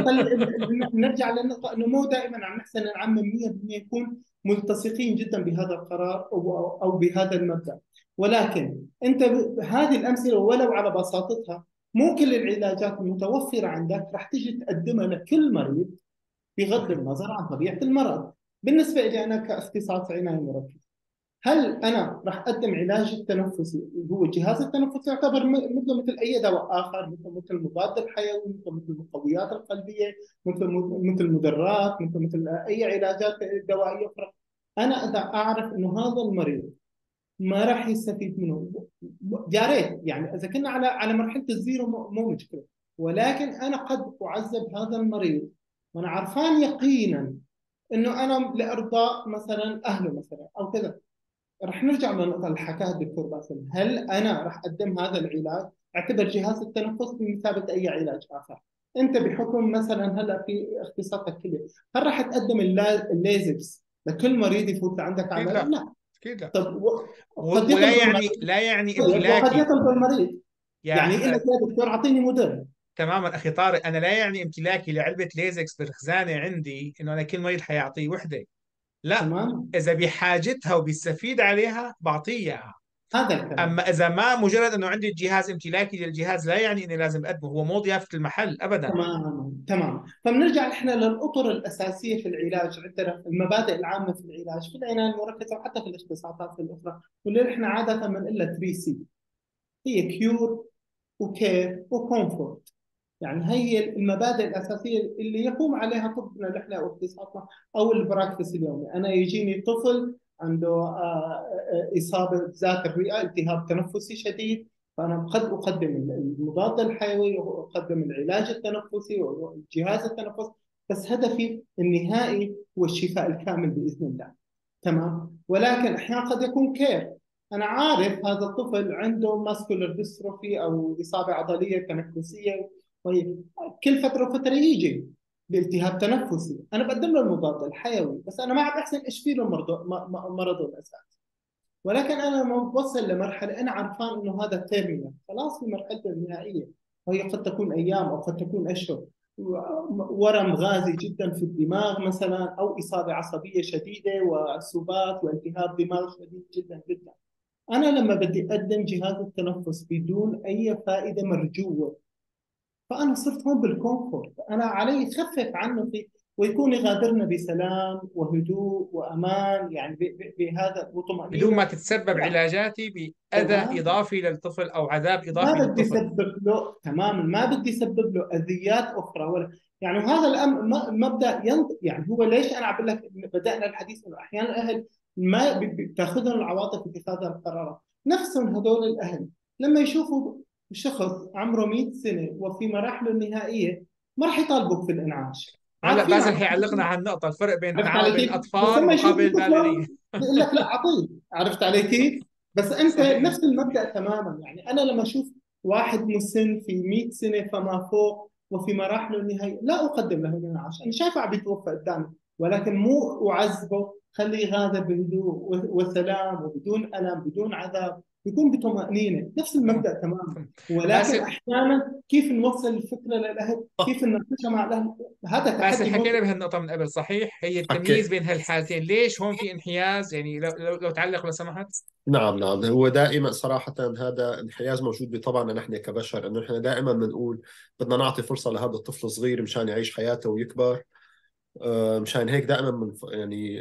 نرجع للنقطة أنه مو دائما عم نحسن نعمم 100% نكون ملتصقين جدا بهذا القرار أو بهذا المبدأ. ولكن أنت هذه الأمثلة ولو على بساطتها، مو كل العلاجات المتوفرة عندك راح تيجي تقدمها لكل مريض بغض صحيح. النظر عن طبيعة المرض. بالنسبة لي أنا كاختصاص عناية مركزة، هل انا راح اقدم علاج التنفسي اللي هو جهاز التنفس يعتبر مثل اي دواء اخر، مثل المضاد الحيوي، مثل المقويات القلبيه، مثل مدرات، مثل اي علاجات دوائيه اخرى. انا اذا اعرف انه هذا المريض ما راح يستفيد منه، يا ريت يعني اذا كنا على مرحله الزيرو مو مشكله. ولكن انا قد اعذب هذا المريض وانا عرفان يقينا انه انا لارضاء مثلا اهله مثلا او كذا. رح نرجع للنقطة اللي حكاها الدكتور باسم، هل أنا رح أقدم هذا العلاج؟ اعتبر جهاز التنفس بمثابة أي علاج آخر. أنت بحكم مثلا هلا في اختصاصك كلية، هل رح تقدم الليزكس لكل مريض يفوت لعندك اكيد على؟ لا. لا. اكيد لا. طب قد ولا يطلب يعني المريض، لا يعني طيب وقد امتلاكي. يطلب المريض يا يعني يقول لك يا دكتور أعطيني مدر. تماما اخي طارق، انا لا يعني امتلاكي لعلبه ليزكس بالخزانه عندي انه انا كل مريض حيعطيه وحده. لا. تمام. اذا بحاجتها وبيستفيد عليها بعطيه اياها. هذا الكلام. اما اذا ما، مجرد انه عندي الجهاز امتلاكي للجهاز، لا يعني اني لازم اقدمه، هو مو ضيافه المحل ابدا. تمام تمام. فبنرجع نحن للأطر الأساسية في العلاج. عندنا المبادئ العامة في العلاج في العناية المركزة وحتى في الاختصاصات الأخرى، واللي نحن عادة بنقول لها 3 سي، هي كيور وكير وكومفورت. يعني هي المبادئ الأساسية اللي يقوم عليها طبنا نحن أو اختصاصنا أو البراكتس اليومي. أنا يجيني طفل عنده إصابة ذات الرئة، التهاب تنفسي شديد، فأنا قد أقدم المضاد الحيوي وأقدم العلاج التنفسي والجهاز التنفسي، بس هدفي النهائي هو الشفاء الكامل بإذن الله. تمام. ولكن أحيانا قد يكون كير، أنا عارف هذا الطفل عنده ماسكولار ديستروفي أو إصابة عضلية تنفسية، طيب كل فترة وفترة يجي بالتهاب تنفسي، أنا بقدم له المضاد الحيوي، بس أنا ما عم أحسن إيش فيه له مرضه الأساسي. ولكن أنا لما بوصل لمرحلة أنا عارفان إنه هذا تيرمينال، خلاص في مرحلته النهائية، وهي قد تكون أيام أو قد تكون أشهر، ورم غازي جدا في الدماغ مثلا، أو إصابة عصبية شديدة وسبات والتهاب دماغ شديد جدا جدا، أنا لما بدي أقدم جهاز التنفس بدون أي فائدة مرجوة، فأنا صرت هون بالكومفورت، أنا علي خفف عنه ويكون يغادرنا بسلام وهدوء وأمان، يعني بهذا بدون ما وطمأنينة. تتسبب لا، علاجاتي بأذى تمام. إضافي للطفل أو عذاب ما إضافي بدي للطفل. اسبب له تماما، ما بدي اسبب له اذيات اخرى ولا، يعني هذا الامر مبدا يعني هو ليش انا عم بقول لك بدانا الحديث انه احيانا الاهل ما بتاخذهم العواطف في اتخاذ القرارات، نفسهم هذول الاهل لما يشوفوا شخص عمره 100 سنه وفي مراحله النهائيه ما راح يطالبوك في الانعاش، هلا عارفين باسل عم. حيعلقنا على النقطة، الفرق بين عرفت علي بين كيف؟ بس الأطفال لما مقابل يشوفوا البالغين. طفل بيقول لك لا اعطيه، عرفت علي كيف؟ بس انت صحيح. نفس المبدأ تماما، يعني انا لما اشوف واحد مسن في 100 سنة فما فوق وفي مراحله النهائية لا اقدم له الانعاش، انا شايفه عم بيتوفى قدامي، ولكن مو اعذبه، خليه يغادر بهدوء وسلام وبدون الم بدون عذاب، يكون بطمأنينة، نفس مفهوم. المبدأ تماما. مفهوم. ولكن باسل احيانا كيف نوصل الفكرة للاهل، كيف نناقشها مع الاهل، هذا باسل تحدي حكينا موجود. بهالنقطة من قبل، صحيح؟ هي التمييز حكي بين هالحالتين، ليش هون في انحياز؟ يعني لو تعلق لو سمحت. نعم نعم، هو دائما صراحة هذا انحياز موجود بطبعنا نحن كبشر، انه نحن دائما بنقول بدنا نعطي فرصة لهذا الطفل الصغير مشان يعيش حياته ويكبر. مشان هيك دائما يعني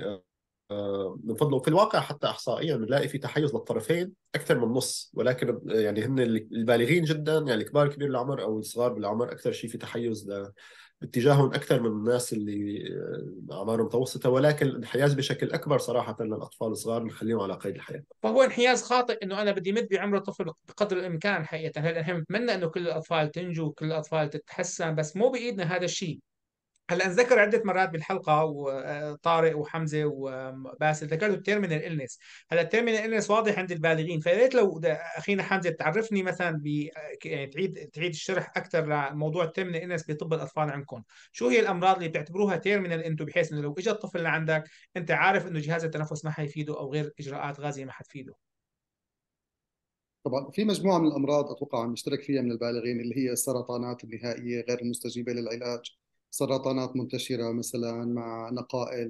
من فضله في الواقع حتى احصائيا بنلاقي في تحيز للطرفين اكثر من نص، ولكن يعني هن البالغين جدا، يعني الكبار كبير العمر او الصغار بالعمر اكثر شيء في تحيز باتجاههم اكثر من الناس اللي اعمارهم متوسطه، ولكن الانحياز بشكل اكبر صراحه للاطفال الصغار نخليهم على قيد الحياه. فهو انحياز خاطئ انه انا بدي مد بعمر الطفل بقدر الامكان. حقيقه هلا نحن بنتمنى انه كل الاطفال تنجو وكل الاطفال تتحسن، بس مو بايدنا هذا الشيء. هلا نذكر عده مرات بالحلقه، وطارق وحمزه وباسل ذكروا التيرمينال النس. هلا التيرمينال النس واضح عند البالغين، فيا ريت لو اخينا حمزه تعرفني مثلا يعني تعيد الشرح اكثر لموضوع التيرمينال النس بطب الاطفال عندكم. شو هي الامراض اللي بتعتبروها تيرمينال انتم، بحيث انه لو اجى الطفل لعندك انت عارف انه جهاز التنفس ما حيفيده او غير اجراءات غازيه ما حتفيده. طبعا في مجموعة من الأمراض أتوقع عم نشترك فيها من البالغين، اللي هي السرطانات النهائية غير المستجيبة للعلاج، سرطانات منتشرة مثلا مع نقائل،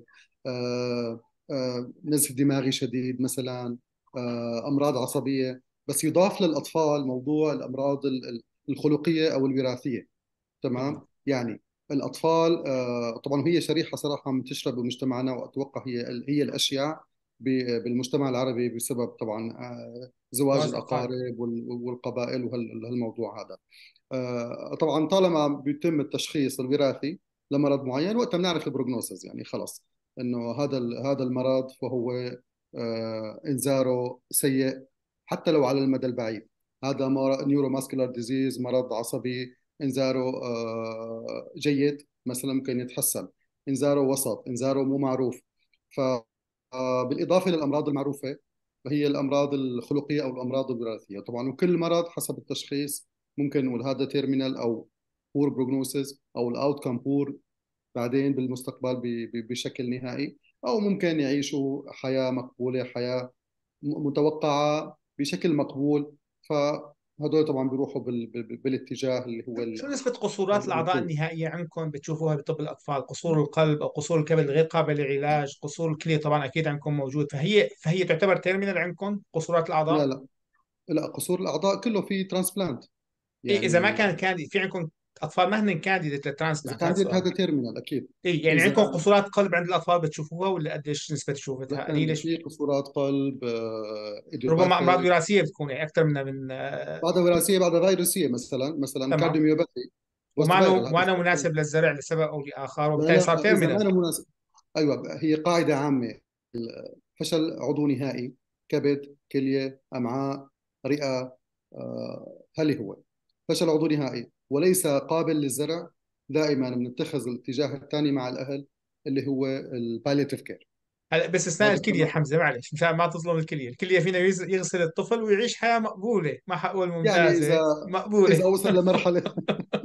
نزف دماغي شديد مثلا، أمراض عصبية. بس يضاف للأطفال موضوع الأمراض الخلقية أو الوراثية. تمام. يعني الأطفال طبعا هي شريحة صراحة منتشرة بمجتمعنا، وأتوقع هي الأشيع بالمجتمع العربي، بسبب طبعا زواج جواز اقارب. الأقارب والقبائل وهالموضوع هذا. طبعا طالما بيتم التشخيص الوراثي لمرض معين، وقتها بنعرف البروجنوسيس، يعني خلص انه هذا المرض فهو انذاره سيء حتى لو على المدى البعيد. هذا نيورو ماسكولار ديزيز، مرض عصبي، انذاره جيد مثلا ممكن يتحسن، انذاره وسط، انذاره مو معروف. فبالإضافة للأمراض المعروفة، فهي الأمراض الخلقية أو الأمراض الوراثية طبعا، وكل مرض حسب التشخيص ممكن نقول هذا تيرمينال أو بور بروجنوسيس، أو الأوت كام بور بعدين بالمستقبل بشكل نهائي، أو ممكن يعيشوا حياة مقبولة، حياة متوقعة بشكل مقبول. فهدول طبعا بيروحوا بالاتجاه اللي هو شو نسبة قصورات الأعضاء المطلوب. النهائية عندكم بتشوفوها بطب الأطفال؟ قصور القلب أو قصور الكبد غير قابل للعلاج، قصور الكلى طبعا أكيد عندكم موجود، فهي تعتبر تيرمينال عندكم قصورات لا الأعضاء؟ لا لا، قصور الأعضاء كله في ترانسبلانت إيه إذا ما يعني. كان كانديد، في عندكم أطفال ما هن كانديديت إذا للترانسبلانت؟ هذا كان جد السؤال. هذا تيرمينال أكيد. إيه يعني عندكم إذا قصورات قلب عند الأطفال بتشوفوها، ولا قديش نسبة شوفتها؟ قليلة في قصورات قلب، ربما أمراض إيديوباثيك، وراثية بتكون يعني أكثر من بعضها وراثية بعضها فيروسية، مثلا تمام. كارديوميوباثي بوست فايرال هذا وما مناسب للزرع لسبب او لاخر، لا وبالتالي صار لا، اذا تيرمينال. ما أنا مناسب. ايوه، هي قاعده عامه. فشل عضو نهائي، كبد، كليه، امعاء، رئه، هل هو فشل عضو نهائي وليس قابل للزرع، دائما بنتخذ الاتجاه الثاني مع الاهل اللي هو البالياتيف كير. هلا باستثناء هذا الكليه حمزه، معلش مشان ما تظلم الكليه، الكليه فينا يغسل الطفل ويعيش حياه مقبوله، ما حقول يعني اذا ممتازه، مقبوله. وصل لمرحله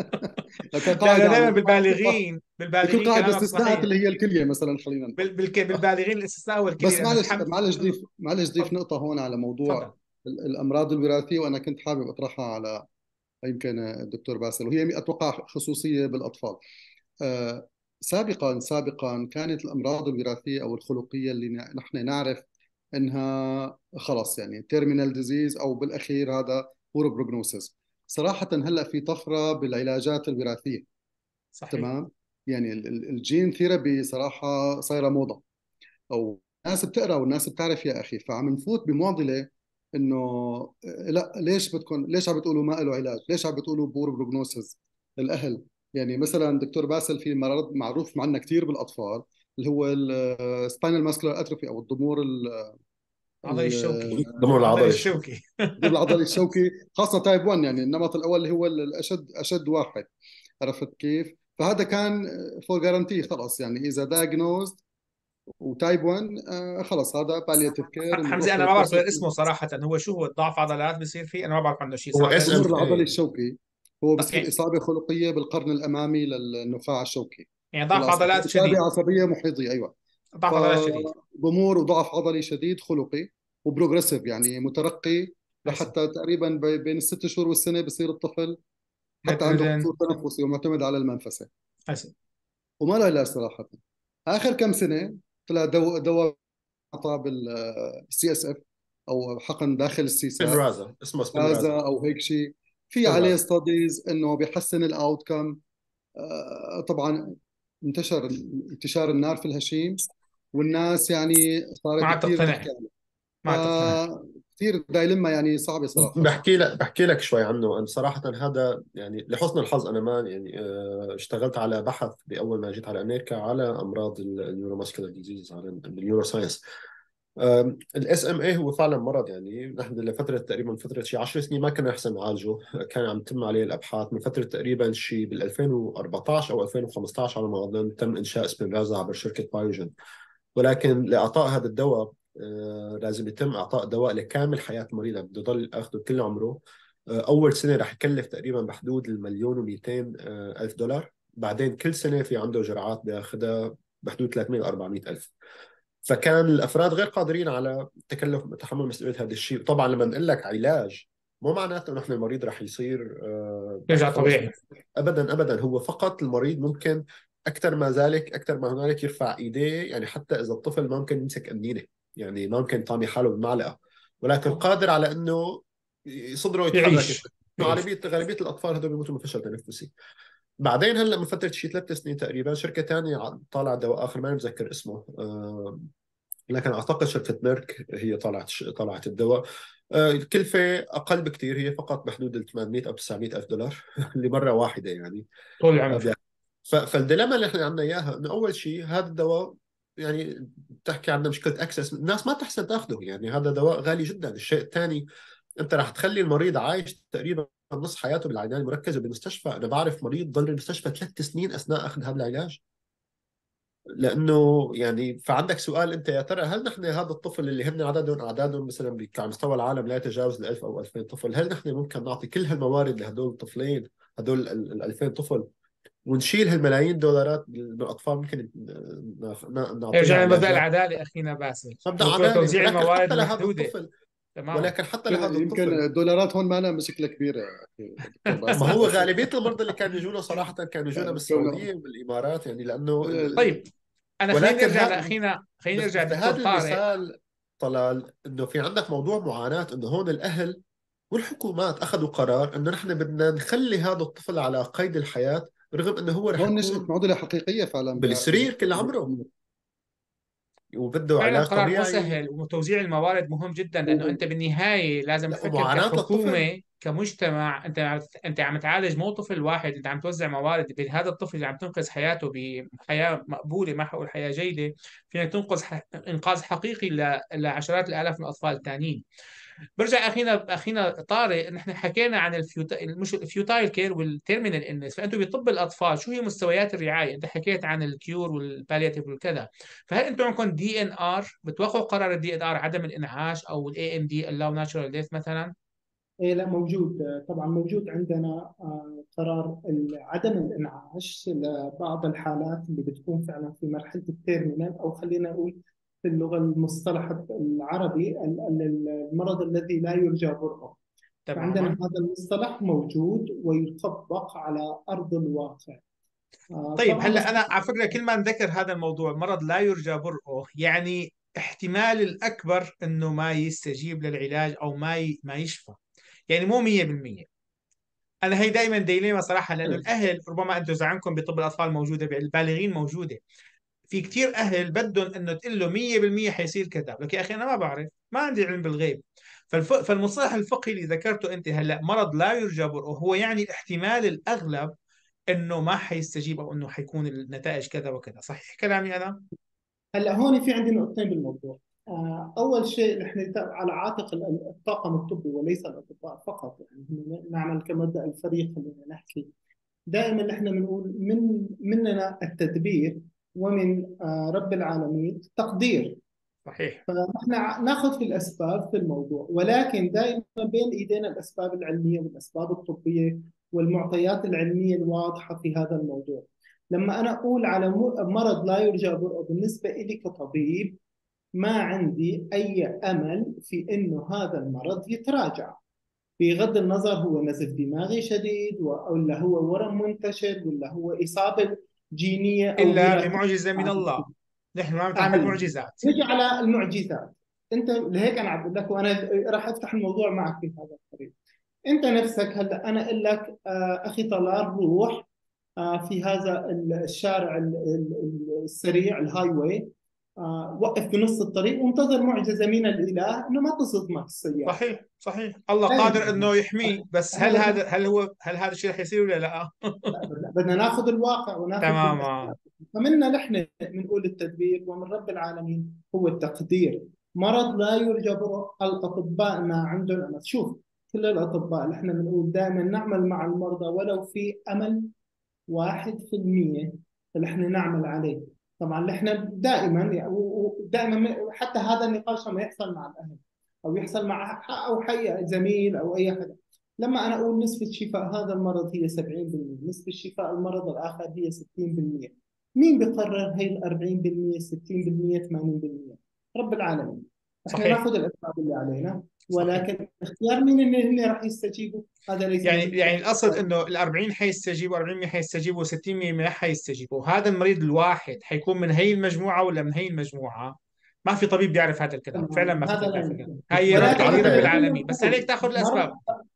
لانه كقاعده دائما عامه طبعا بتطلع بكل بالبالغين قاعده كلامك استثناءات صحيح. اللي هي الكليه مثلا، خلينا نقول. بالبالغين الاستثناء هو الكليه، بس لانه معلش الحمل. معلش ضيف تفضل. نقطه هون على تفضل. موضوع الامراض الوراثيه، وانا كنت حابب اطرحها على يمكن الدكتور باسل، وهي اتوقع خصوصيه بالاطفال. آه، سابقا كانت الامراض الوراثيه او الخلقيه اللي نحن نعرف انها خلص يعني تيرمينال ديزيز، او بالاخير هذا بور بروجنوسيس. صراحه هلا في طفره بالعلاجات الوراثيه. صحيح. تمام. يعني الجين ثيرابي صراحه صايره موضه، او الناس بتقرا والناس بتعرف يا اخي، فعم نفوت بمعضله انه لا، ليش عم بتقولوا ما له علاج؟ ليش عم بتقولوا بور بروجنوسيس الاهل؟ يعني مثلا دكتور باسل، في مرض معروف معنا كثير بالاطفال اللي هو السباينال ماسكولار اتروفي، او العضلي الشوكي. ضمور العضلي العضلي الشوكي. الشوكي. الذبل العضلي الشوكي، خاصه تايب 1. يعني النمط الاول اللي هو الاشد واحد. عرفت كيف؟ فهذا كان فور جارانتي خلص، يعني اذا دايجنوزد وتايب 1 خلص هذا بالياتيف كير، حمزه، بنروح انا ما بعرف للقصه. غير اسمه صراحه، هو شو هو الضعف عضلات بصير فيه؟ انا ما بعرف عنه شيء هو صراحه، اس ام الضمور اسمه. العضلي اي. الشوكي هو بصير يعني إصابة خلقية بالقرن الأمامي للنخاع الشوكي، ضعف عضلات وإصابة شديد. عصبية محيطية. أيوة. ضعف عضلات شديد. فضمور وضعف عضلي شديد خلقي، وبروجريسيف يعني مترقي، حسن. لحتى تقريبا بين الست شهور والسنة بصير الطفل حتى عنده بدن. قصور تنفسي ومعتمد على المنفسة، حسن. وما له علاج صراحة. آخر كم سنة طلع دواء أعطاه بالسي اس اف، أو حقن داخل السيسات، سبنرازا، اسمه هذا سبنرازا. او هيك شيء. في عليه سبنرازا. ستاديز انه بيحسن الاوت كم. طبعا انتشار النار في الهشيم، والناس يعني ما صارت عاد كثير تقتنع. تحكي عنه. ما عاد تقتنع. كثير دايلما يعني صعبه صراحه. بحكي لك شوي عنه. أنا صراحة هذا يعني لحسن الحظ أنا ما يعني اشتغلت على بحث بأول ما جيت على أمريكا على أمراض النيوروماسكولار ديزيز، على النيورو ساينس. الاس ام اي هو فعلا مرض، يعني نحن لفتره تقريبا فتره شي 10 سنين ما كنا نحسن نعالجه. كان عم تتم عليه الابحاث من فتره تقريبا شي بال 2014 او 2015 على ما اظن، تم انشاء سبنرازا عبر شركه بايوجن. ولكن لاعطاء هذا الدواء لازم يتم اعطاء دواء لكامل حياه المريض، يعني بده يضل اخذه كل عمره. اول سنه رح يكلف تقريبا بحدود المليون و200 الف دولار. بعدين كل سنه في عنده جرعات بياخذها بحدود 300 ل 400 الف. فكان الافراد غير قادرين على تحمل مسؤوليه هذا الشيء. طبعا لما نقول لك علاج، مو معناته انه نحن المريض رح يصير يرجع خلص. طبيعي. ابدا ابدا، هو فقط المريض ممكن اكثر ما ذلك، اكثر ما هنالك يرفع ايديه. يعني حتى اذا الطفل ما ممكن يمسك قنينه، يعني ما ممكن يطعمي حاله بمعلقه، ولكن قادر على انه صدره يتحرك شوي. يعيش. إنه يعيش. غالبيه الاطفال هذول بيموتوا من فشل تنفسي. بعدين هلا من فتره شي 3 سنين تقريبا شركه ثانيه طالعه دواء اخر ما متذكر اسمه، لكن اعتقد شركه ميرك هي طلعت الدواء. الكلفه اقل بكثير، هي فقط بحدود ال 800 او 900 الف دولار لمره واحده يعني. طول العمر. فالديلما اللي احنا عندنا اياها انه اول شيء هذا الدواء، يعني بتحكي عنا مشكله اكسس، الناس ما تحسن تاخذه، يعني هذا دواء غالي جدا. الشيء الثاني، انت راح تخلي المريض عايش تقريبا نص حياته بالعنايه المركزه بالمستشفى. انا بعرف مريض ضل بالمستشفى 3 سنين اثناء اخذ هذا العلاج. لانه يعني فعندك سؤال انت، يا ترى هل نحن هذا الطفل اللي هن اعدادهم مثلا على مستوى العالم لا يتجاوز ال 1000 او 2000 طفل، هل نحن ممكن نعطي كل هالموارد لهدول الطفلين، هدول ال 2000 طفل، ونشيل هالملايين دولارات من الاطفال ممكن نعطيها يرجع لمبدأ علاجات؟ العدالة أخينا باسل، مبدأ عدالي، توزيع ولكن الموارد حتى لهذا محدودة. الطفل، تماما. ولكن حتى لهذا يمكن الطفل. الدولارات هون ما لها مشكله كبيره يا أخي دكتور ما باسل، هو بس غالبية المرضى اللي كانوا يجونا صراحة كانوا يجونا كونه بالسعودية وبالإمارات، يعني لأنه طيب، أنا خليني ولكن نرجع لأخينا، خليني بس نرجع للدكتور بهذا طارق. المثال طلال انه في عندك موضوع معاناة، انه هون الاهل والحكومات اخذوا قرار انه نحن بدنا نخلي هذا الطفل على قيد الحياة، رغم انه هو رح هون نشأت يكون معضله حقيقيه فعلا بالسرير كل عمره وبده فعلا علاج قرار مو طبيعي. سهل، وتوزيع الموارد مهم جدا، لأنه أنت بالنهاية لازم لا، تفكر ومعاناة للطفل. كحكومة. كمجتمع انت عم تعالج مو طفل واحد، انت عم توزع موارد بهذا الطفل اللي عم تنقذ حياته بحياه مقبوله، ما حقول حياه جيده، فيك تنقذ انقاذ حقيقي لعشرات الالاف من الاطفال الثانيين. برجع اخينا طارق، نحن حكينا عن مش الفيوتايل كير والتيرمينال النس، فانتم بطب الاطفال شو هي مستويات الرعايه؟ انت حكيت عن الكيور والبالياتيف والكذا، فهل انتم عندكم دي ان ار بتوقعوا قرار الدي ان ار عدم الانعاش او الاي ام دي allow natural death مثلا؟ إيه لا موجود، طبعا موجود عندنا قرار عدم الإنعاش لبعض الحالات اللي بتكون فعلا في مرحلة التيرمينال، أو خلينا نقول في اللغة المصطلح العربي المرض الذي لا يرجى برؤه. فعندنا تماما. هذا المصطلح موجود ويطبق على أرض الواقع. طيب طبعا بس هلا انا على فكره كل ما نذكر هذا الموضوع مرض لا يرجى برؤه، يعني احتمال الاكبر انه ما يستجيب للعلاج او ما يشفى، يعني مو 100%. انا هي دائما ديليما صراحه، لانه الاهل ربما انتم زعلانكم بطب الاطفال موجوده، بالبالغين موجوده، في كثير اهل بدهم انه تقول له 100% حيصير كذا، لك يا اخي انا ما بعرف، ما عندي علم بالغيب. فالمصطلح الفقهي اللي ذكرته انت هلا مرض لا يرجى برؤه، هو يعني الاحتمال الاغلب انه ما حيستجيب او انه حيكون النتائج كذا وكذا. صحيح كلامي انا؟ هلا هون في عندي نقطتين بالموضوع. أول شيء نحن على عاتق الطاقم الطبي وليس الأطباء فقط، يعني نعمل كمبدأ الفريق. خلينا نحكي دائما نحن بنقول مننا التدبير، ومن رب العالمين التقدير. صحيح. فنحن ناخذ في الاسباب في الموضوع، ولكن دائما بين ايدينا الاسباب العلميه والاسباب الطبيه والمعطيات العلميه الواضحه في هذا الموضوع. لما انا اقول على مرض لا يرجى برؤه، بالنسبه لي كطبيب ما عندي اي امل في انه هذا المرض يتراجع، بغض النظر هو نزف دماغي شديد ولا هو ورم منتشر ولا هو اصابه جينيه او الا وراثيه. بمعجزه من الله، نحن ما بنتعامل هلا معجزات. نجي على المعجزات. انت لهيك انا عم بقول لك، وانا راح افتح الموضوع معك في هذا الطريق. انت نفسك هلا انا اقول لك اخي طلال روح في هذا الشارع السريع الهاي واي، وقف بنص الطريق وانتظر معجزه من الاله انه ما تصدمك السياره. صحيح صحيح، الله لا قادر يمكن. انه يحميه، بس احنا هل بدنا، هذا هل هذا الشيء رح يصير ولا لا؟ بدنا ناخذ الواقع وناخذ تماما. بالاسباب. فمنا نحن بنقول التدبير، ومن رب العالمين هو التقدير. مرض لا يرجى برؤ، الاطباء ما عندهم امل. شوف كل الاطباء اللي احنا بنقول دائما نعمل مع المرضى ولو في امل 1% اللي احنا نعمل عليه. طبعا اللي احنا دائما ودائما حتى هذا النقاش لما يحصل مع الاهل او يحصل مع او حي زميل او اي حدا، لما انا اقول نسبه شفاء هذا المرض هي 70%، نسبه شفاء المرض الاخر هي 60%، مين بيقرر هي ال 40%، 60%، 80%؟ رب العالمين. احنا صحيح. ناخذ الاسباب اللي علينا، صحيح. ولكن اختيار مين اللي هن راح يستجيبوا هذا ليس يعني من القصد انه ال 40 حيستجيبوا، 40% حيستجيبوا، و60% ما حيستجيبوا. هذا المريض الواحد حيكون من هي المجموعه ولا من هي المجموعه؟ ما في طبيب بيعرف هذا الكلام، فعلا تماما، ما في هذا طبيب لا بيعرف الكلام، يمكن. هي بدك رب ولكن هي احنا رب تعرف فينا العالمين، بس عليك نقول تاخذ الاسباب.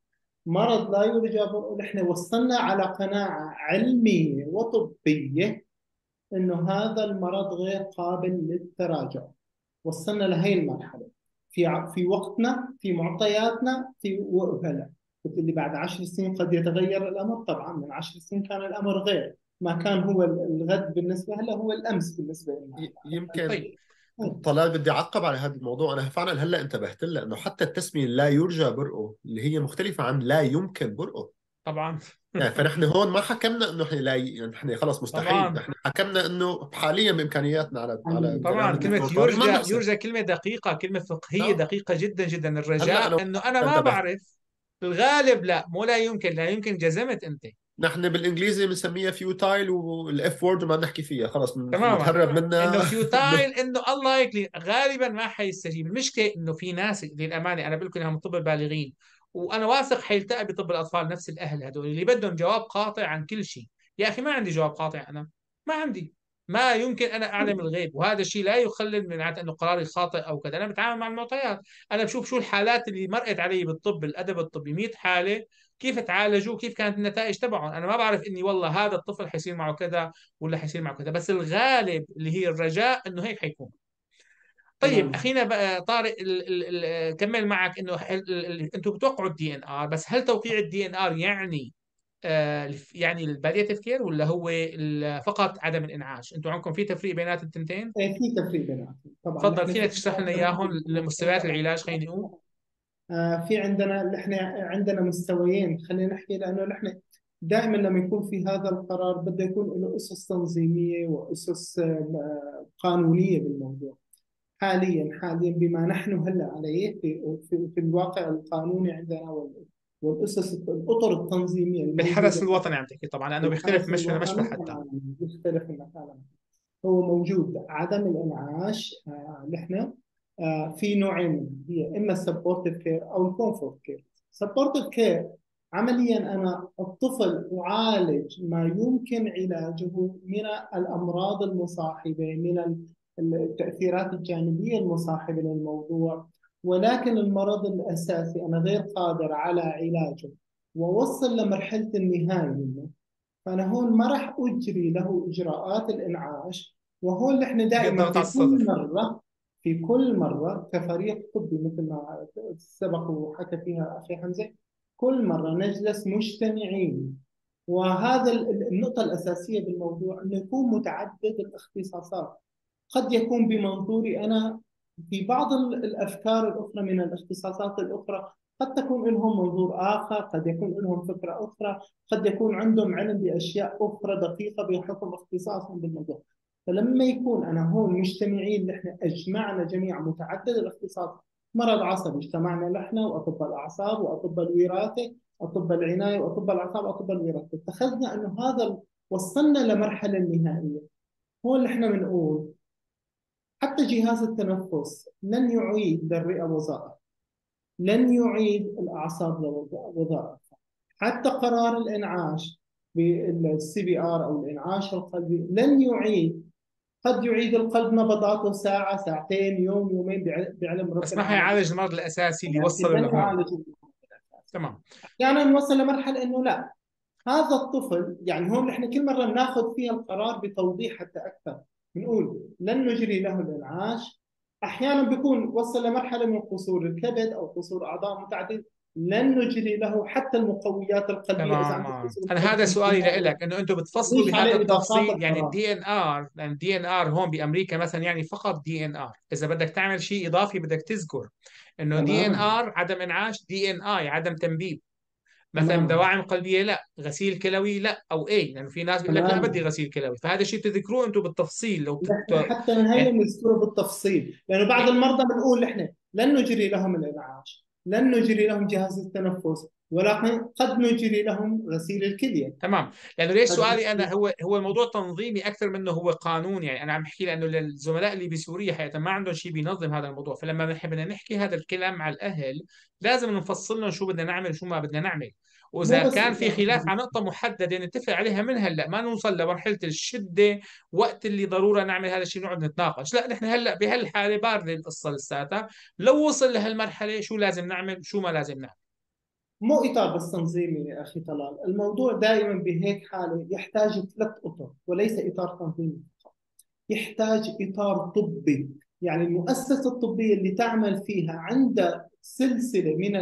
مرض لا يرجى برؤه، نحن وصلنا على قناعه علميه وطبيه انه هذا المرض غير قابل للتراجع. وصلنا لهي المرحله في وقتنا، في معطياتنا، هلا قلت لي بعد 10 سنين قد يتغير الامر. طبعا من 10 سنين كان الامر غير، ما كان هو الغد بالنسبه، هلا هو الامس بالنسبه لنا. يمكن طيب. طلال بدي أعقب على هذا الموضوع. أنا فعلا هلا انتبهت لها إنه حتى التسمية لا يرجى برؤه اللي هي مختلفة عن لا يمكن برؤه. طبعا. يعني فنحن هون ما حكمنا إنه إحنا لا يعني إحنا خلص مستحيل، طبعا. نحن حكمنا إنه حاليا بإمكانياتنا على كلام طبعا كلمة الدكتور طارق ما يرجى، بنخسر. يرجى كلمة دقيقة، كلمة فقهية آه. دقيقة جدا جدا. هلا الرجاء أنا انه انا ما انتبهت. بعرف، الغالب لا، مو لا يمكن، لا يمكن جزمت انت. نحن بالإنجليزي بنسميها فيوتايل، والإف وورد ما بنحكي فيها، خلص تماما. بنتهرب منها. انه فيوتايل، انه الله يكلي، غالبا ما حيستجيب. المشكله انه في ناس للامانه انا بقول لكم انها من طب البالغين، وانا واثق حيلتقى بطب الاطفال نفس الاهل هذول اللي بدهم جواب قاطع عن كل شيء. يا اخي ما عندي جواب قاطع، انا ما عندي، ما يمكن انا اعلم الغيب، وهذا الشيء لا يخلل من معناته انه قراري خاطئ او كذا. انا بتعامل مع المعطيات، انا بشوف شو الحالات اللي مرقت علي بالطب، الادب الطبي 100 حاله، كيف تعالجوا، كيف كانت النتائج تبعهم. انا ما بعرف اني والله هذا الطفل حيصير معه كذا ولا حيصير معه كذا، بس الغالب اللي هي الرجاء انه هيك حيكون. طيب تماما. اخينا بقى طارق، كمل معك انه انتم بتوقعوا الدي ان ار، بس هل توقيع الدي ان ار يعني يعني البالياتيف كير، ولا هو فقط عدم الانعاش؟ انتم عندكم في تفريق بينات التنتين؟ في تفريق بيناتهم طبعا. تفضل، نحن فينا في تشرح لنا عندنا اياهم مستويات العلاج، خلينا نقول. في عندنا نحن عندنا مستويين، خلينا نحكي، لانه نحن دائما لما يكون في هذا القرار بده يكون له اسس تنظيميه واسس قانونيه بالموضوع. حاليا بما نحن هلا عليه في الواقع القانوني عندنا والاسس الاطر التنظيميه بالحرس الموجوده الوطني عم تحكي طبعا، لانه بيختلف بالحرس مشفى لمشفى الوطني حتى. تماما. بيختلف المكان. هو موجود عدم الانعاش. نحن في نوعين منه، هي اما السبورتيف كير او الكومفورت كير. سبورتيف كير عمليا انا الطفل اعالج ما يمكن علاجه من الامراض المصاحبه، من التاثيرات الجانبيه المصاحبه للموضوع، ولكن المرض الاساسي انا غير قادر على علاجه ووصل لمرحله النهايه منه. فأنا هون ما راح أجري له إجراءات الإنعاش. وهون نحن هي دائما الضغط على في كل الصدر. مرة في كل مرة كفريق طبي مثل ما سبق وحكى فيها أخي حمزة، كل مرة نجلس مجتمعين. وهذا النقطة الأساسية بالموضوع أنه يكون متعدد الاختصاصات. قد يكون بمنظوري أنا في بعض الأفكار الأخرى من الاختصاصات الأخرى قد تكون لهم منظور آخر، قد يكون لهم فكرة أخرى، قد يكون عندهم علم بأشياء أخرى دقيقة بحكم اختصاصهم بالموضوع. فلما يكون أنا هون مجتمعين، نحن أجمعنا جميع متعدد الاختصاص، مرض عصبي اجتمعنا نحن وأطباء الأعصاب وأطباء الوراثة، أطباء العناية وأطباء الأعصاب وأطباء الوراثة، اتخذنا أنه هذا وصلنا لمرحلة النهائية. هون نحن بنقول حتى جهاز التنفس لن يعيد للرئة وظائف، لن يعيد الأعصاب وظائف، حتى قرار الإنعاش بالسي بي آر أو الإنعاش القلبي لن يعيد. قد يعيد القلب نبضاته ساعة، ساعتين، يوم، يومين، بعلم رب بس ما العالمين، حيعالج المرض الاساسي اللي ولكن وصله لن لهون. يعالج المرض الأساسي. تمام. أحيانا نوصل لمرحلة إنه لا، هذا الطفل، يعني هون نحن كل مرة بناخذ فيها القرار بتوضيح حتى أكثر، بنقول لن نجري له الإنعاش. أحيانا بيكون وصل لمرحلة من قصور الكبد أو قصور أعضاء متعددة، لن نجري له حتى المقويات القلبية إذا عندك تمام، قصور انا قلب هذا سؤالي انتباهي، لك، انه انتم بتفصلوا نضيف بهذا عليه إضافات التفصيل. يعني القرار. الدي ان ار، لان الدي ان ار هون بامريكا مثلا يعني فقط دي ان ار. اذا بدك تعمل شيء اضافي بدك تذكر انه دي ان تماما. ار عدم انعاش، دي ان اي عدم تنبيب. مثلا تماما. دواعم قلبيه لا، غسيل كلوي لا، او اي، لانه في ناس بيقول لك لا بدي تماما. غسيل كلوي. فهذا الشيء بتذكروه انتم بالتفصيل لو نحن حتى هي يعني نذكره بالتفصيل، لانه بعض المرضى بنقول نحن لن نجري لهم الانعاش، لن نجري لهم جهاز التنفس، ولكن قد نجري لهم غسيل الكليه. تمام. لانه ليش قد سؤالي انا نجري. هو الموضوع تنظيمي اكثر منه هو قانوني. يعني انا عم بحكي لانه للزملاء اللي بسوريا حقيقه ما عندهم شيء بينظم هذا الموضوع، فلما نحن بدنا نحكي هذا الكلام مع الاهل لازم نفصل لهم شو بدنا نعمل وشو ما بدنا نعمل. مو واذا بس كان في خلاف عن نقطه محدده نتفق عليها من هلا، ما نوصل لمرحله الشده وقت اللي ضروره نعمل هذا الشيء نقعد نتناقش. لا، نحن هلا بهالحاله بارده القصه لساتها. لو وصل لهالمرحله شو لازم نعمل شو ما لازم نعمل. مو اطار بس تنظيمي يا اخي طلال. الموضوع دائما بهيك حاله يحتاج 3 اطر وليس اطار تنظيمي، يحتاج اطار طبي. يعني المؤسسه الطبيه اللي تعمل فيها عندها سلسله من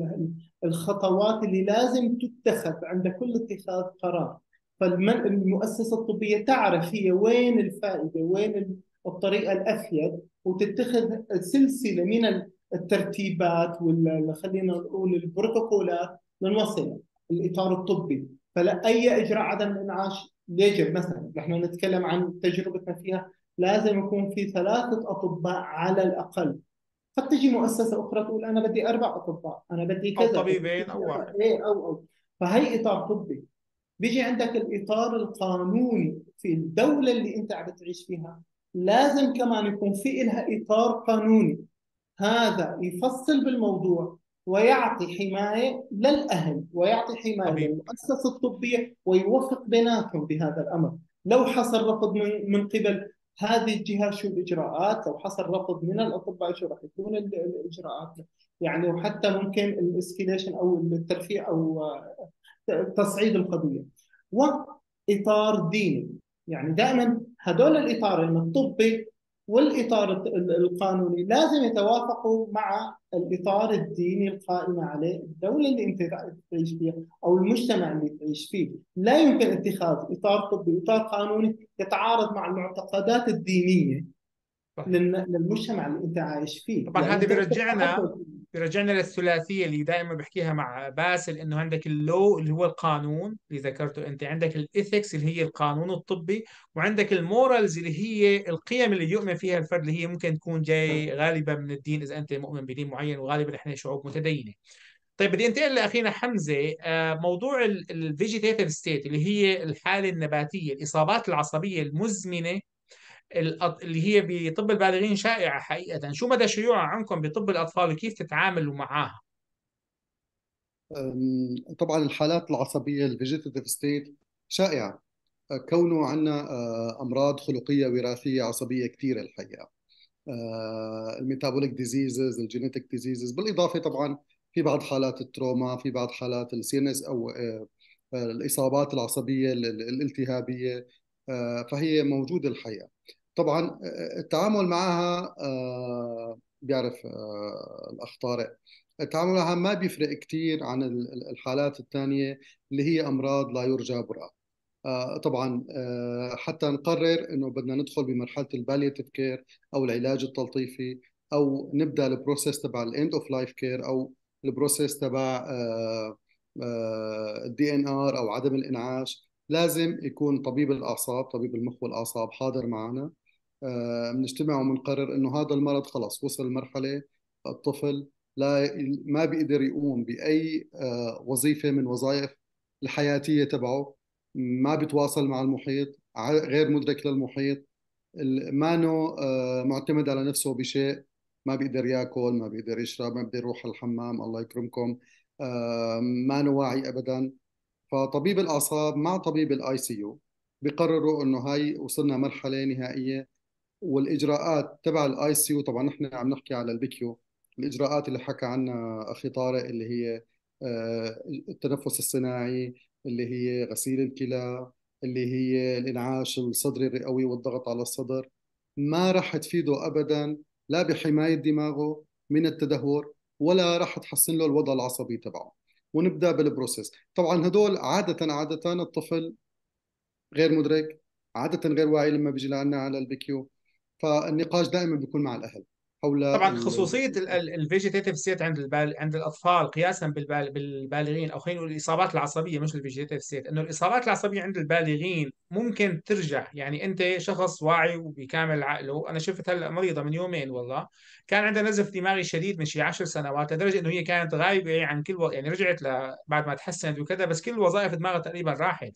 الخطوات اللي لازم تتخذ عند كل اتخاذ قرار. فالمؤسسه الطبيه تعرف هي وين الفائده، وين الطريقه الافيد، وتتخذ سلسله من الترتيبات خلينا نقول البروتوكولات لنوصل الاطار الطبي. فلا اي اجراء عدم الانعاش يجب، مثلا نحن نتكلم عن تجربتنا فيها، لازم يكون في 3 أطباء على الأقل. قد تجي مؤسسة أخرى تقول أنا بدي 4 أطباء، أنا بدي او كذا، بدي طبيبين او كذا، واحد. إيه أو. فهي إطار طبي. بيجي عندك الإطار القانوني في الدولة اللي أنت عم تعيش فيها، لازم كمان يكون في لها إطار قانوني، هذا يفصل بالموضوع ويعطي حماية للأهل ويعطي حماية طبيب. للمؤسسة الطبية ويوفق بيناتهم بهذا الأمر. لو حصل رفض من قبل هذه الجهة شو الإجراءات، لو حصل رفض من الأطباء شو راح تكون الإجراءات. يعني وحتى ممكن الاسكيليشن أو الترفيع أو تصعيد القضية. وإطار ديني، يعني دائما هدول الإطارين الطبي والإطار القانوني لازم يتوافقوا مع الإطار الديني القائم عليه الدولة اللي أنت تعيش فيها أو المجتمع اللي تعيش فيه. لا يمكن اتخاذ إطار طبي، إطار قانوني يتعارض مع المعتقدات الدينية صحيح. للمجتمع اللي أنت عايش فيه، طبعا لأن هذا أنت بيرجعنا للثلاثيه اللي دائما بحكيها مع باسل، انه عندك اللو اللي هو القانون اللي ذكرته انت، عندك الايثكس اللي هي القانون الطبي، وعندك المورالز اللي هي القيم اللي يؤمن فيها الفرد، اللي هي ممكن تكون جاي غالبا من الدين اذا انت مؤمن بدين معين، وغالبا احنا شعوب متدينه. طيب بدي انتقل لاخينا حمزه، موضوع الفيجيتيف ستيت اللي هي الحاله النباتيه، الاصابات العصبيه المزمنه اللي هي بطب البالغين شائعة حقيقة. شو مدى شيوعها عندكم بطب الأطفال وكيف تتعاملوا معها؟ طبعا الحالات العصبية الفيجيتاتيف ستيت شائعة، كونه عندنا أمراض خلقية وراثية عصبية كثيرة الحقيقة، الميتابوليك ديزيزز، الجينيتك ديزيزز، بالإضافة طبعا في بعض حالات التروما، في بعض حالات السي ان اس أو الإصابات العصبية الالتهابية، فهي موجودة الحقيقة. طبعا التعامل معها بيعرف الأخ طارق، التعامل معها ما بيفرق كثير عن الحالات الثانية اللي هي أمراض لا يرجى برأة. طبعا حتى نقرر انه بدنا ندخل بمرحله البالياتيف كير او العلاج التلطيفي، او نبدا البروسيس تبع الاند اوف لايف كير، او البروسيس تبع الدي ان ار او عدم الانعاش، لازم يكون طبيب الاعصاب، طبيب المخ والاعصاب حاضر معنا. بنجتمع وبنقرر انه هذا المرض خلص وصل لمرحله الطفل لا ما بيقدر يقوم باي وظيفه من وظائف الحياتيه تبعه، ما بيتواصل مع المحيط، غير مدرك للمحيط، مانو معتمد على نفسه بشيء، ما بيقدر ياكل، ما بيقدر يشرب، ما بيقدر يروح الحمام الله يكرمكم، مانو واعي ابدا. فطبيب الاعصاب مع طبيب الاي سي يو بيقرروا انه هاي وصلنا مرحله نهائيه، والاجراءات تبع الاي سي يو، طبعا نحن عم نحكي على البيكيو، الاجراءات اللي حكى عنها اخي طارق اللي هي التنفس الصناعي، اللي هي غسيل الكلى، اللي هي الانعاش الصدري الرئوي والضغط على الصدر، ما راح تفيده ابدا، لا بحمايه دماغه من التدهور، ولا راح تحسن له الوضع العصبي تبعه. ونبدا بالبروسيس. طبعا هدول عاده الطفل غير مدرك، عاده غير واعي لما بيجي لعنا على البيكيو، فالنقاش دائما بيكون مع الاهل حول طبعا خصوصية الفيجيتيف ستيت عند عند الأطفال قياسا بالبالغين، أو خلينا نقول الإصابات العصبية مش الفيجيتيف ستيت، إنه الإصابات العصبية عند البالغين ممكن ترجع. يعني أنت شخص واعي وبكامل عقله، أنا شفت هلا مريضة من يومين والله كان عندها نزف دماغي شديد من شي 10 سنوات، لدرجة إنه هي كانت غايبة عن كل يعني رجعت بعد ما تحسنت وكذا، بس كل وظائف دماغها تقريبا راحت،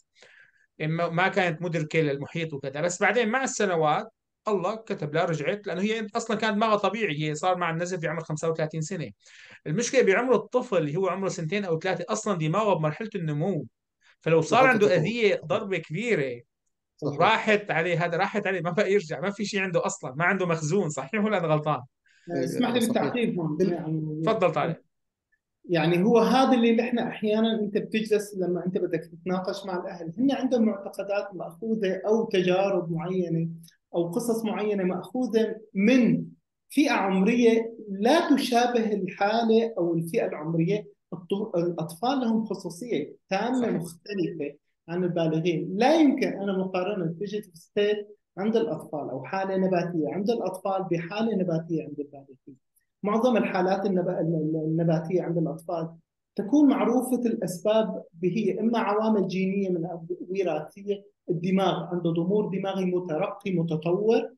ما كانت مدركه للمحيط وكذا. بس بعدين مع السنوات الله كتب لها رجعت، لانه هي اصلا كانت دماغها طبيعي، هي صار مع النزف بعمر 35 سنه. المشكله بعمر الطفل اللي هو عمره سنتين او ثلاثه، اصلا دماغه بمرحله النمو، فلو صار مرحله عنده التطور. اذيه ضربه كبيره صحيح. وراحت عليه، هذا راحت عليه ما بقى يرجع، ما في شيء عنده اصلا، ما عنده مخزون. صحيح ولا انا غلطان؟ اسمح لي صحيح. بالتعقيب هون يعني. تفضل طارق. يعني هو هذا اللي نحن احيانا انت بتجلس لما انت بدك تتناقش مع الاهل، هن عندهم معتقدات ماخوذه او تجارب معينه او قصص معينه ماخوذه من فئه عمريه لا تشابه الحاله او الفئه العمريه. الاطفال لهم خصوصيه تامه صحيح. مختلفه عن البالغين. لا يمكن انا مقارنه فيجيتيف ستيت عند الاطفال او حاله نباتيه عند الاطفال بحاله نباتيه عند البالغين. معظم الحالات النباتية عند الأطفال تكون معروفة الأسباب، هي إما عوامل جينية من وراثية، الدماغ عنده ضمور دماغي مترقي متطور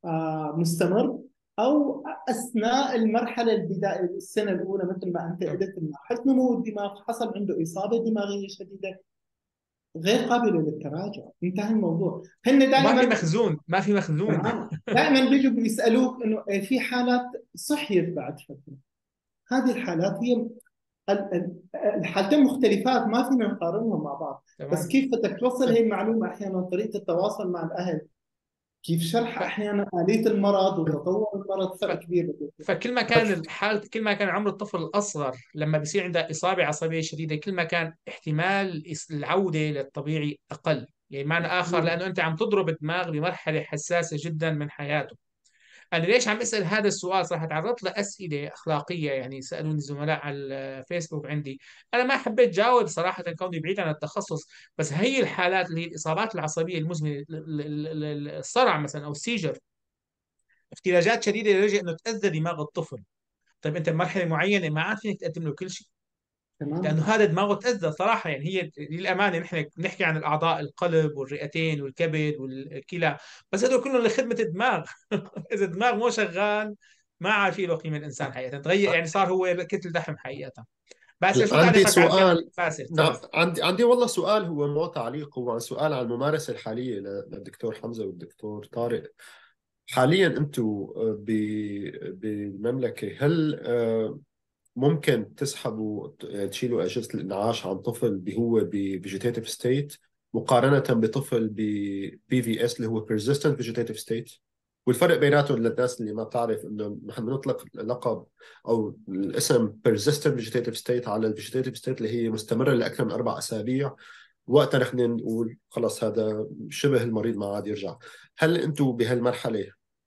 مستمر، أو أثناء المرحلة البدائية السنة الأولى مثل ما أنت قلت مرحلة نمو الدماغ حصل عنده إصابة دماغية شديدة غير قابلة للتراجع، انتهى الموضوع. هن ما في دائما مخزون، ما في مخزون. تمام دائما بيجوا بيسألوك إنه في حالات صحيت بعد فترة. هذه الحالات هي الحالتين مختلفات ما فينا نقارنهم مع بعض. بس تمام. كيف بدك توصل هي المعلومة أحيانا طريقة التواصل مع الأهل، كيف شرح أحيانا آلية المرض وتطور المرض ف... فرق كبير بدك. فكل ما كان الحال، كل ما كان عمر الطفل الأصغر لما بيصير عنده إصابة عصبية شديدة، كل ما كان احتمال العودة للطبيعي أقل. يعني معنى آخر، لأنه أنت عم تضرب الدماغ بمرحلة حساسة جدا من حياته. أنا ليش عم أسأل هذا السؤال؟ صراحة تعرضت لأسئلة أخلاقية، يعني سألوني الزملاء على الفيسبوك عندي. أنا ما حبيت جاوب صراحة كوني بعيد عن التخصص، بس هي الحالات اللي هي الإصابات العصبية المزمنة، الصرع مثلا أو السيجر، احتياجات شديدة لدرجة إنه تأذى دماغ الطفل. طيب أنت بمرحلة معينة ما عاد فيك تقدم له كل شيء، لانه تمام. هذا دماغه تاذى صراحه. يعني هي للامانه نحن بنحكي عن الاعضاء، القلب والرئتين والكبد والكلى، بس هذول كلهم لخدمه الدماغ. اذا الدماغ مو شغال ما عاد في له قيمه الانسان حقيقه، تغير يعني صار هو كتل دحم حقيقه. باسل، شو عندي تعليقك على الكلام؟ سؤال. باسل نعم، تفضل. عندي والله سؤال، هو مو تعليق، هو سؤال عن الممارسة الحالية للدكتور حمزة والدكتور طارق. حاليا أنتم بالمملكة، هل ممكن تسحبوا يعني تشيلوا أجهزة الإنعاش عن طفل هو بفيجيتيف ستيت مقارنة بطفل بي في اس اللي هو persistent vegetative state؟ والفرق بيناتهم للناس اللي ما بتعرف انه نحن بنطلق لقب او الاسم persistent vegetative state على الفيجيتيف ستيت اللي هي مستمرة لأكثر من 4 أسابيع، وقتها نحن نقول خلص هذا شبه المريض ما عاد يرجع. هل انتم بهالمرحلة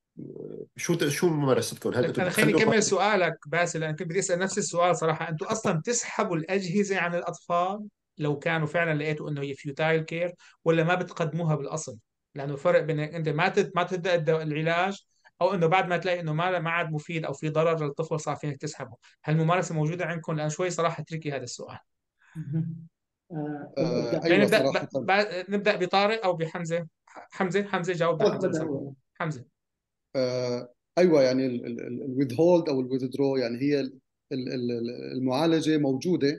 شو ممارستكم؟ هل طيب انتم انا خليني بتخلوا اكمل سؤالك باسل، انا كنت بدي اسال نفس السؤال صراحه. انتم اصلا تسحبوا الاجهزه عن الاطفال لو كانوا فعلا لقيتوا انه هي فيوتايل كير، ولا ما بتقدموها بالاصل؟ لانه فرق بين انت ما تبدا العلاج، او انه بعد ما تلاقي انه ما عاد مفيد او في ضرر للطفل صار فيك تسحبه. هل الممارسه موجوده عندكم؟ لان شوي صراحه تركي هذا السؤال. مهم. ببدأ. خلينا ايوه صراحه. نبدا بطارق او بحمزه. حمزه جاوب خلص لحمزه بدأ بس أول. هو. حمزه. ايوه يعني الويذ هولد او الويذدرو، يعني هي المعالجه موجوده،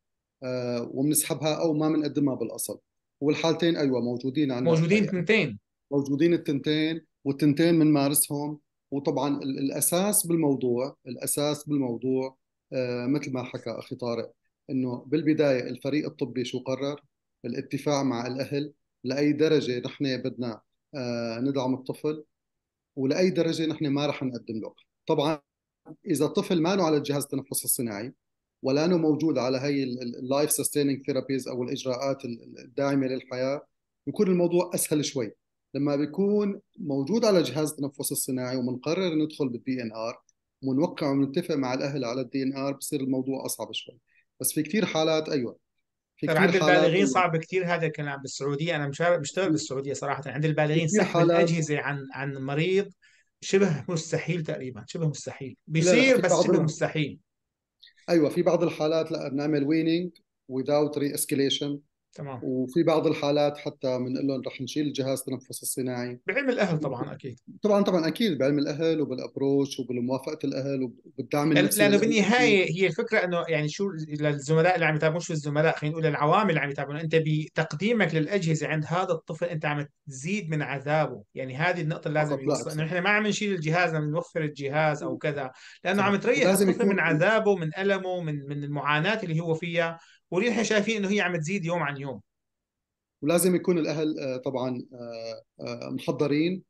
وبنسحبها او ما بنقدمها بالاصل. والحالتين ايوه موجودين عندنا موجودين الحقيقه. اثنتين. موجودين التنتين، والتنتين بنمارسهم. وطبعا الاساس بالموضوع، الاساس بالموضوع مثل ما حكى اخي طارق، انه بالبدايه الفريق الطبي شو قرر؟ الاتفاق مع الاهل لاي درجه نحن بدنا ندعم الطفل، ولاي درجه نحن ما رح نقدم له. طبعا اذا الطفل ما له على الجهاز التنفس الصناعي، ولا انه موجود على هي اللايف سستيننج ثيرابيز او الاجراءات الداعمه للحياه، بيكون الموضوع اسهل شوي. لما بيكون موجود على جهاز التنفس الصناعي ومنقرر ندخل بالدي ان ار ونوقع ونتفق مع الاهل على الدي ان ار، بصير الموضوع اصعب شوي. بس في كثير حالات، ايوه في طيب كثير عند حالات البالغين ايوه صعب كثير هذا الكلام بالسعودية. أنا بشتغل بالسعودية صراحة. عند في البالغين كثير سحب حالات. الأجهزة عن مريض شبه مستحيل، تقريبا شبه مستحيل، لا لا، بيصير في بس بعض شبه مستحيل. ايوه في بعض الحالات لا بنعمل ويننج without re-escalation. تمام. وفي بعض الحالات حتى بنقول لهم رح نشيل الجهاز التنفس الصناعي. بعلم الأهل طبعا أكيد. طبعا طبعا اكيد بعلم الاهل وبالابروش وبموافقه الاهل وبالدعم النفسي لأنه للاهل اكيد. بالنهاية هي الفكرة إنه يعني شو للزملاء اللي عم يتابعون، شو الزملاء، خلينا نقول العوامل اللي عم يتابعون، أنت بتقديمك للأجهزة عند هذا الطفل أنت عم تزيد من عذابه. يعني هذه النقطة اللي لازم فقط لا يوصل، إنه اكثر. نحن ما عم نشيل الجهاز، عم نوفر الجهاز أو كذا، لأنه عم صح، تريح ولازم الطفل من يكون عذابه، من ألمه، من المعاناة اللي هو فيها، واللي نحن شايفين إنه هي عم تزيد يوم عن يوم. ولازم يكون الاهل طبعا محضرين،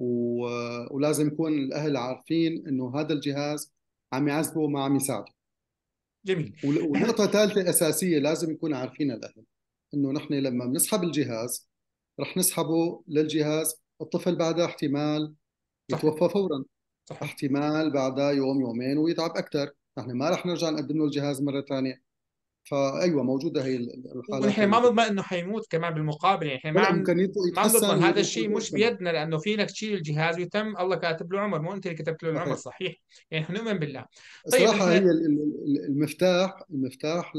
ولازم يكون الاهل عارفين انه هذا الجهاز عم يعذبه ما عم يساعده. جميل. نحن ونقطه ثالثه اساسيه لازم يكون عارفين الاهل، انه نحن لما بنسحب الجهاز رح نسحبه للجهاز، الطفل بعدها احتمال صحيح. يتوفى فورا، صحيح. احتمال بعدها يوم يومين ويتعب اكثر. نحن ما رح نرجع نقدم له الجهاز مره ثانيه. فايوه موجوده هي الحالات ونحن ما اللي بنضمن انه حيموت كمان بالمقابل. يعني احنا بلا امكانيته ما بنضمن. يتحسن هذا الشيء ويروح مش تمام. بيدنا، لانه فينك تشيل الجهاز ويتم الله كاتب له عمر، مو انت اللي كتبت له العمر. صحيح. صحيح. يعني نحن نؤمن بالله. طيب الصراحه هي نحن المفتاح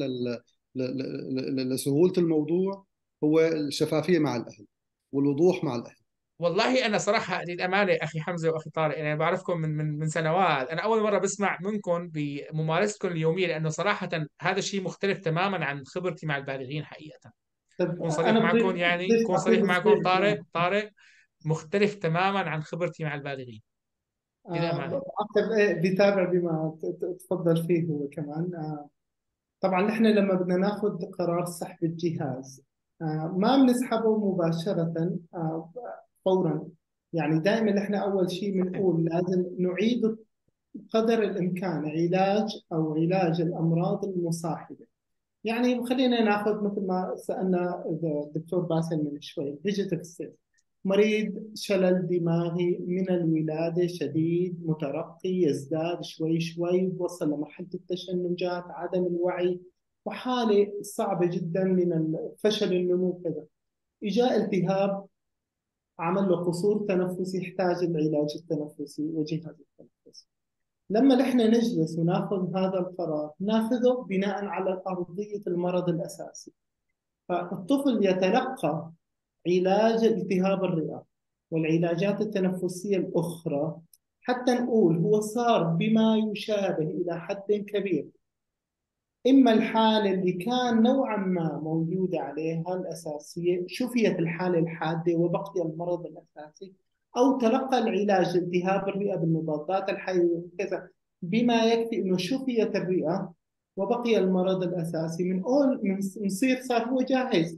لسهوله الموضوع هو الشفافيه مع الاهل والوضوح مع الاهل. والله انا صراحه للامانه اخي حمزه واخي طارق، يعني بعرفكم من سنوات. انا اول مره بسمع منكم بممارستكم اليوميه، لانه صراحه هذا الشيء مختلف تماما عن خبرتي مع البالغين حقيقه. طب كون صريح أنا معكم، بضيف يعني كون صريح أضيف معكم، شوي كمان. طارق مختلف تماما عن خبرتي مع البالغين للامانه. طب إيه بيتابع بما تفضل فيه هو كمان. طبعا نحن لما بدنا ناخذ قرار سحب الجهاز ما بنسحبه مباشرة فورا. يعني دائما نحن أول شيء بنقول لازم نعيد قدر الإمكان علاج الأمراض المصاحبة. يعني خلينا ناخذ مثل ما سألنا الدكتور باسل من شوي، فيجيتيف ستيت. مريض شلل دماغي من الولادة شديد مترقي يزداد شوي شوي وصل لمرحلة التشنجات عدم الوعي وحالة صعبة جدا من فشل النمو كذا. إجاء التهاب عمل له قصور تنفسي يحتاج العلاج التنفسي وجهاز التنفس. لما نحن نجلس وناخذ هذا القرار ناخذه بناء على أرضية المرض الأساسي. فالطفل يتلقى علاج التهاب الرئة والعلاجات التنفسية الأخرى حتى نقول هو صار بما يشابه إلى حد كبير إما الحالة اللي كان نوعا ما موجودة عليها الأساسية شفيت الحالة الحادة وبقي المرض الأساسي، أو تلقى العلاج التهاب الرئة بالمضادات الحيوية كذا بما يكفي إنه شفيت الرئة وبقي المرض الأساسي، نصير صار هو جاهز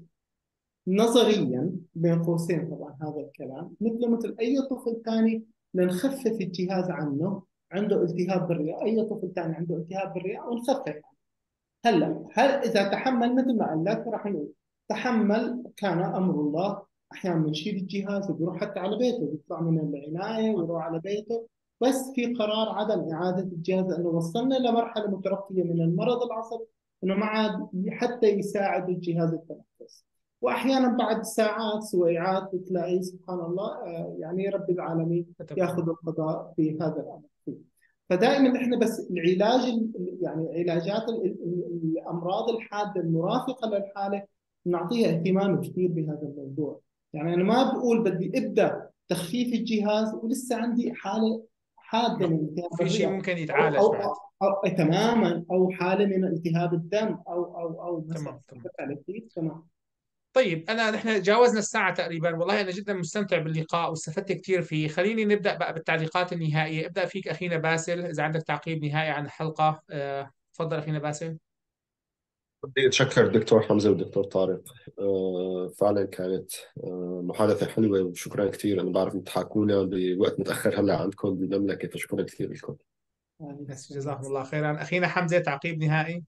نظريا بين قوسين طبعا هذا الكلام مثل أي طفل ثاني لنخفف الجهاز عنه عنده التهاب بالرئة، أي طفل ثاني عنده التهاب بالرئة ونخفف. هلا هل اذا تحمل مثل ما قال لك راح نقول تحمل كان امر الله، احيانا بنشيل الجهاز وبيروح حتى على بيته بيطلع من العنايه ويروح على بيته، بس في قرار عدم اعاده الجهاز لانه وصلنا لمرحله مترقيه من المرض العصبي انه ما عاد حتى يساعد الجهاز التنفس. واحيانا بعد ساعات سويعات بتلاقيه سبحان الله يعني رب العالمين ياخذ القضاء في هذا الامر. فدائما احنا بس العلاج يعني علاجات الامراض الحاده المرافقه للحاله نعطيها اهتمام كثير بهذا الموضوع. يعني انا ما بقول بدي ابدا تخفيف الجهاز ولسه عندي حاله حاده من التهاب في شيء الرئه ممكن او يتعالج او بعد. تماما او حاله من التهاب الدم او مثلا تمام. على كيف تمام. طيب نحن جاوزنا الساعة تقريبا، والله أنا جدا مستمتع باللقاء واستفدت كثير فيه. خليني نبدأ بقى بالتعليقات النهائية. ابدأ فيك أخينا باسل إذا عندك تعقيب نهائي عن الحلقة. تفضل أخينا باسل. بدي أتشكر الدكتور حمزة والدكتور طارق. فعلا كانت محادثة حلوة، وشكرا كثير. أنا بعرف أنت حاكونا بوقت متأخر هلا عندكم بالمملكة، فشكرا كثير لكم. بس جزاكم الله خيرا. أخينا حمزة تعقيب نهائي.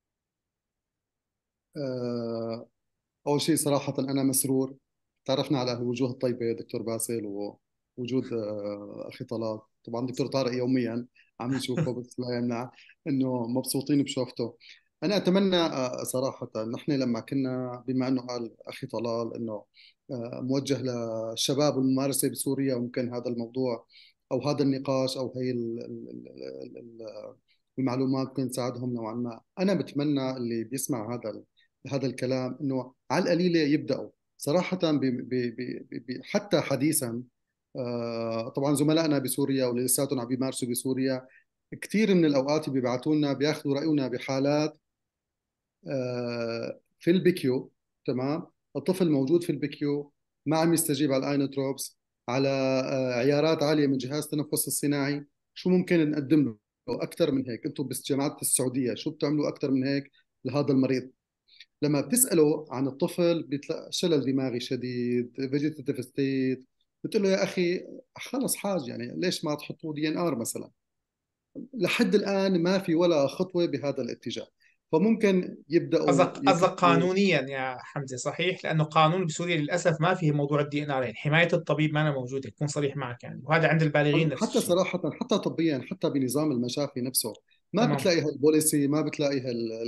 آه، أول شيء صراحة أنا مسرور تعرفنا على الوجوه الطيبة دكتور باسل، ووجود أخي طلال. طبعا دكتور طارق يوميا عم نشوفه بس لا يمنع إنه مبسوطين بشوفته. أنا أتمنى صراحة نحن لما كنا بما إنه قال أخي طلال إنه موجه للشباب والممارسة بسوريا، وممكن هذا الموضوع أو هذا النقاش أو هي المعلومات ممكن تساعدهم نوعا ما. أنا بتمنى اللي بيسمع هذا الكلام انه على القليله يبداوا صراحه حتى حديثا. طبعا زملائنا بسوريا واللي لساتهم عم بيمارسوا بسوريا كثير من الاوقات بيبعثوا لنا بياخذوا راينا بحالات في البيكيو. تمام، الطفل موجود في البيكيو ما عم يستجيب على الاينوتروبس، على عيارات عاليه من جهاز التنفس الصناعي. شو ممكن نقدم له اكثر من هيك؟ انتم بالجامعات السعوديه شو بتعملوا اكثر من هيك لهذا المريض؟ لما بتسأله عن الطفل بتلاقي شلل دماغي شديد، فيجيتاتيف ستيت، بتقول له يا أخي خلص حاج، يعني ليش ما تحطوه دي ان ار مثلا؟ لحد الآن ما في ولا خطوة بهذا الاتجاه. فممكن يبدأوا قصدك يفكروا. قانونيا يا حمزة، صحيح؟ لأنه قانون بسوريا للأسف ما فيه موضوع الدي ان ار، يعني حماية الطبيب ما موجودة، أكون صريح معك يعني، وهذا عند البالغين نفس حتى الشيء. صراحة حتى طبيا حتى بنظام المشافي نفسه ما تمام. بتلاقي هالبوليسي، ما بتلاقي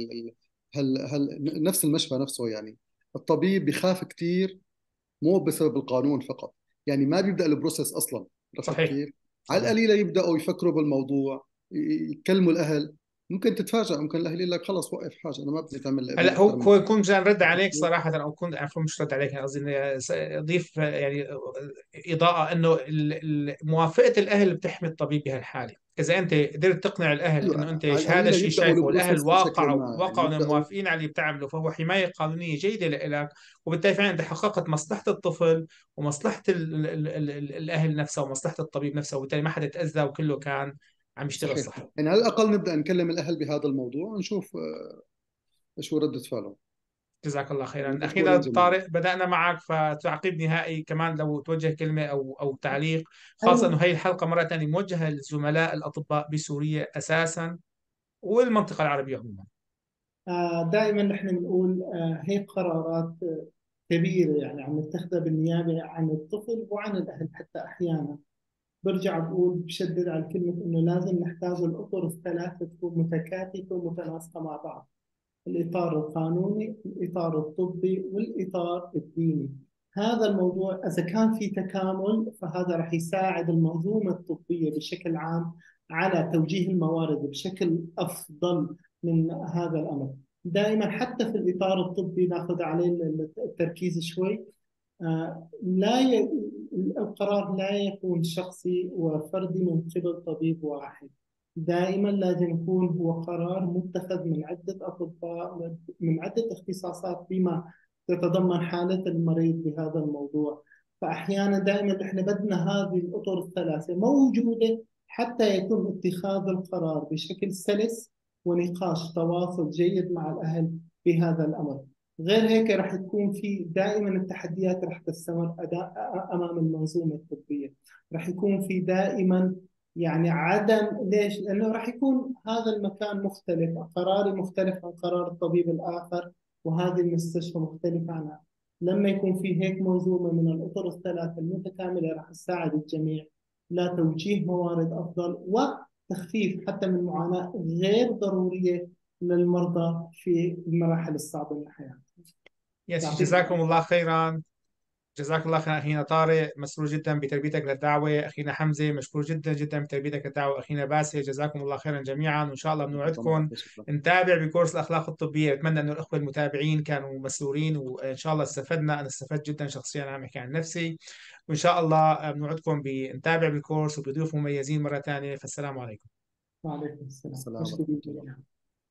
نفس المشفى نفسه. يعني الطبيب بخاف كثير، مو بسبب القانون فقط، يعني ما بيبدأ البروسيس أصلا. عرفت صحيح. كيف؟ على صحيح. القليلة يبدأوا يفكروا بالموضوع، يكلموا الأهل. ممكن تتفاجأ، ممكن الأهل يقول لك خلص وقف حاجة، أنا ما بدي تعمل لابني هلا أكثر هو من هو يكون جان رد عليك هيك. صراحة، أو كنت عفوا مش رد عليك، أنا قصدي إني أضيف يعني إضاءة إنه موافقة الأهل بتحمي الطبيب بهالحالة. إذا أنت قدرت تقنع الأهل إنه أيوة، أنت على هذا القليلة الشيء يبدأوا شايفه، والأهل البروسيس بشكل واقعوا ما، يعني واقعوا إنهم يبدأوا. موافقين على اللي بتعمله، فهو حماية قانونية جيدة لك. وبالتالي فعلا أنت حققت مصلحة الطفل ومصلحة الأهل نفسها ومصلحة الطبيب نفسه، وبالتالي ما حدا تأذى وكله كان عم يشتغل صحيح، صح. يعني على الأقل نبدأ نكلم الأهل بهذا الموضوع ونشوف شو ردة فعلهم. جزاك الله يعني خيرا. أخينا مشكورين جميعا. طارق، بدأنا معك، فتعقيب نهائي كمان لو توجه كلمة أو تعليق، خاصة أنه أيوة. هي الحلقة مرة ثانية موجهة للزملاء الأطباء بسوريا أساسا والمنطقة العربية عموما. دائما نحن بنقول هي قرارات كبيرة، يعني عم نتخذها بالنيابة عن الطفل وعن الأهل حتى أحيانا. برجع بقول بشدد على كلمة إنه لازم نحتاج الأطر الثلاثة تكون متكاتفة ومتناسقة مع بعض: الإطار القانوني، الإطار الطبي، والإطار الديني. هذا الموضوع إذا كان في تكامل فهذا رح يساعد المنظومة الطبية بشكل عام على توجيه الموارد بشكل أفضل من هذا الأمر. دائما حتى في الإطار الطبي ناخذ عليه التركيز شوي. لا ي... القرار لا يكون شخصي وفردي من قبل طبيب واحد. دائما لازم يكون هو قرار متخذ من عدة أطباء من عدة اختصاصات بما تتضمن حالة المريض بهذا الموضوع. فأحيانا دائما إحنا بدنا هذه الأطر الثلاثة موجودة حتى يتم اتخاذ القرار بشكل سلس ونقاش تواصل جيد مع الأهل بهذا الأمر. غير هيك رح تكون في دائما التحديات رح تستمر أمام المنظومة الطبية. رح يكون في دائما يعني عدم. ليش؟ لأنه رح يكون هذا المكان مختلف، قراري مختلف عن قرار الطبيب الآخر، وهذه المستشفى مختلفة عنها. لما يكون في هيك منظومة من الأطر الثلاثة المتكاملة رح تساعد الجميع لا توجيه موارد أفضل وتخفيف حتى من معاناة غير ضرورية للمرضى في المراحل الصعبة من الحياة. يس، يعطيك جزاكم الله خيرا. جزاك الله خيرا أخينا طارق، مسرور جدا بتربيتك للدعوة. أخينا حمزة مشكور جدا جدا بتربيتك للدعوة. أخينا باسل جزاكم الله خيرا جميعا، وإن شاء الله بنوعدكم شكرا. نتابع بكورس الأخلاق الطبية. بتمنى أنه الأخوة المتابعين كانوا مسرورين وإن شاء الله استفدنا. أنا استفدت جدا شخصيا، عم أحكي عن نفسي. وإن شاء الله بنوعدكم بنتابع بالكورس وبضيوف مميزين مرة ثانية. فالسلام عليكم. وعليكم السلام. السلام مشكورين ورحمة الله. جميعا.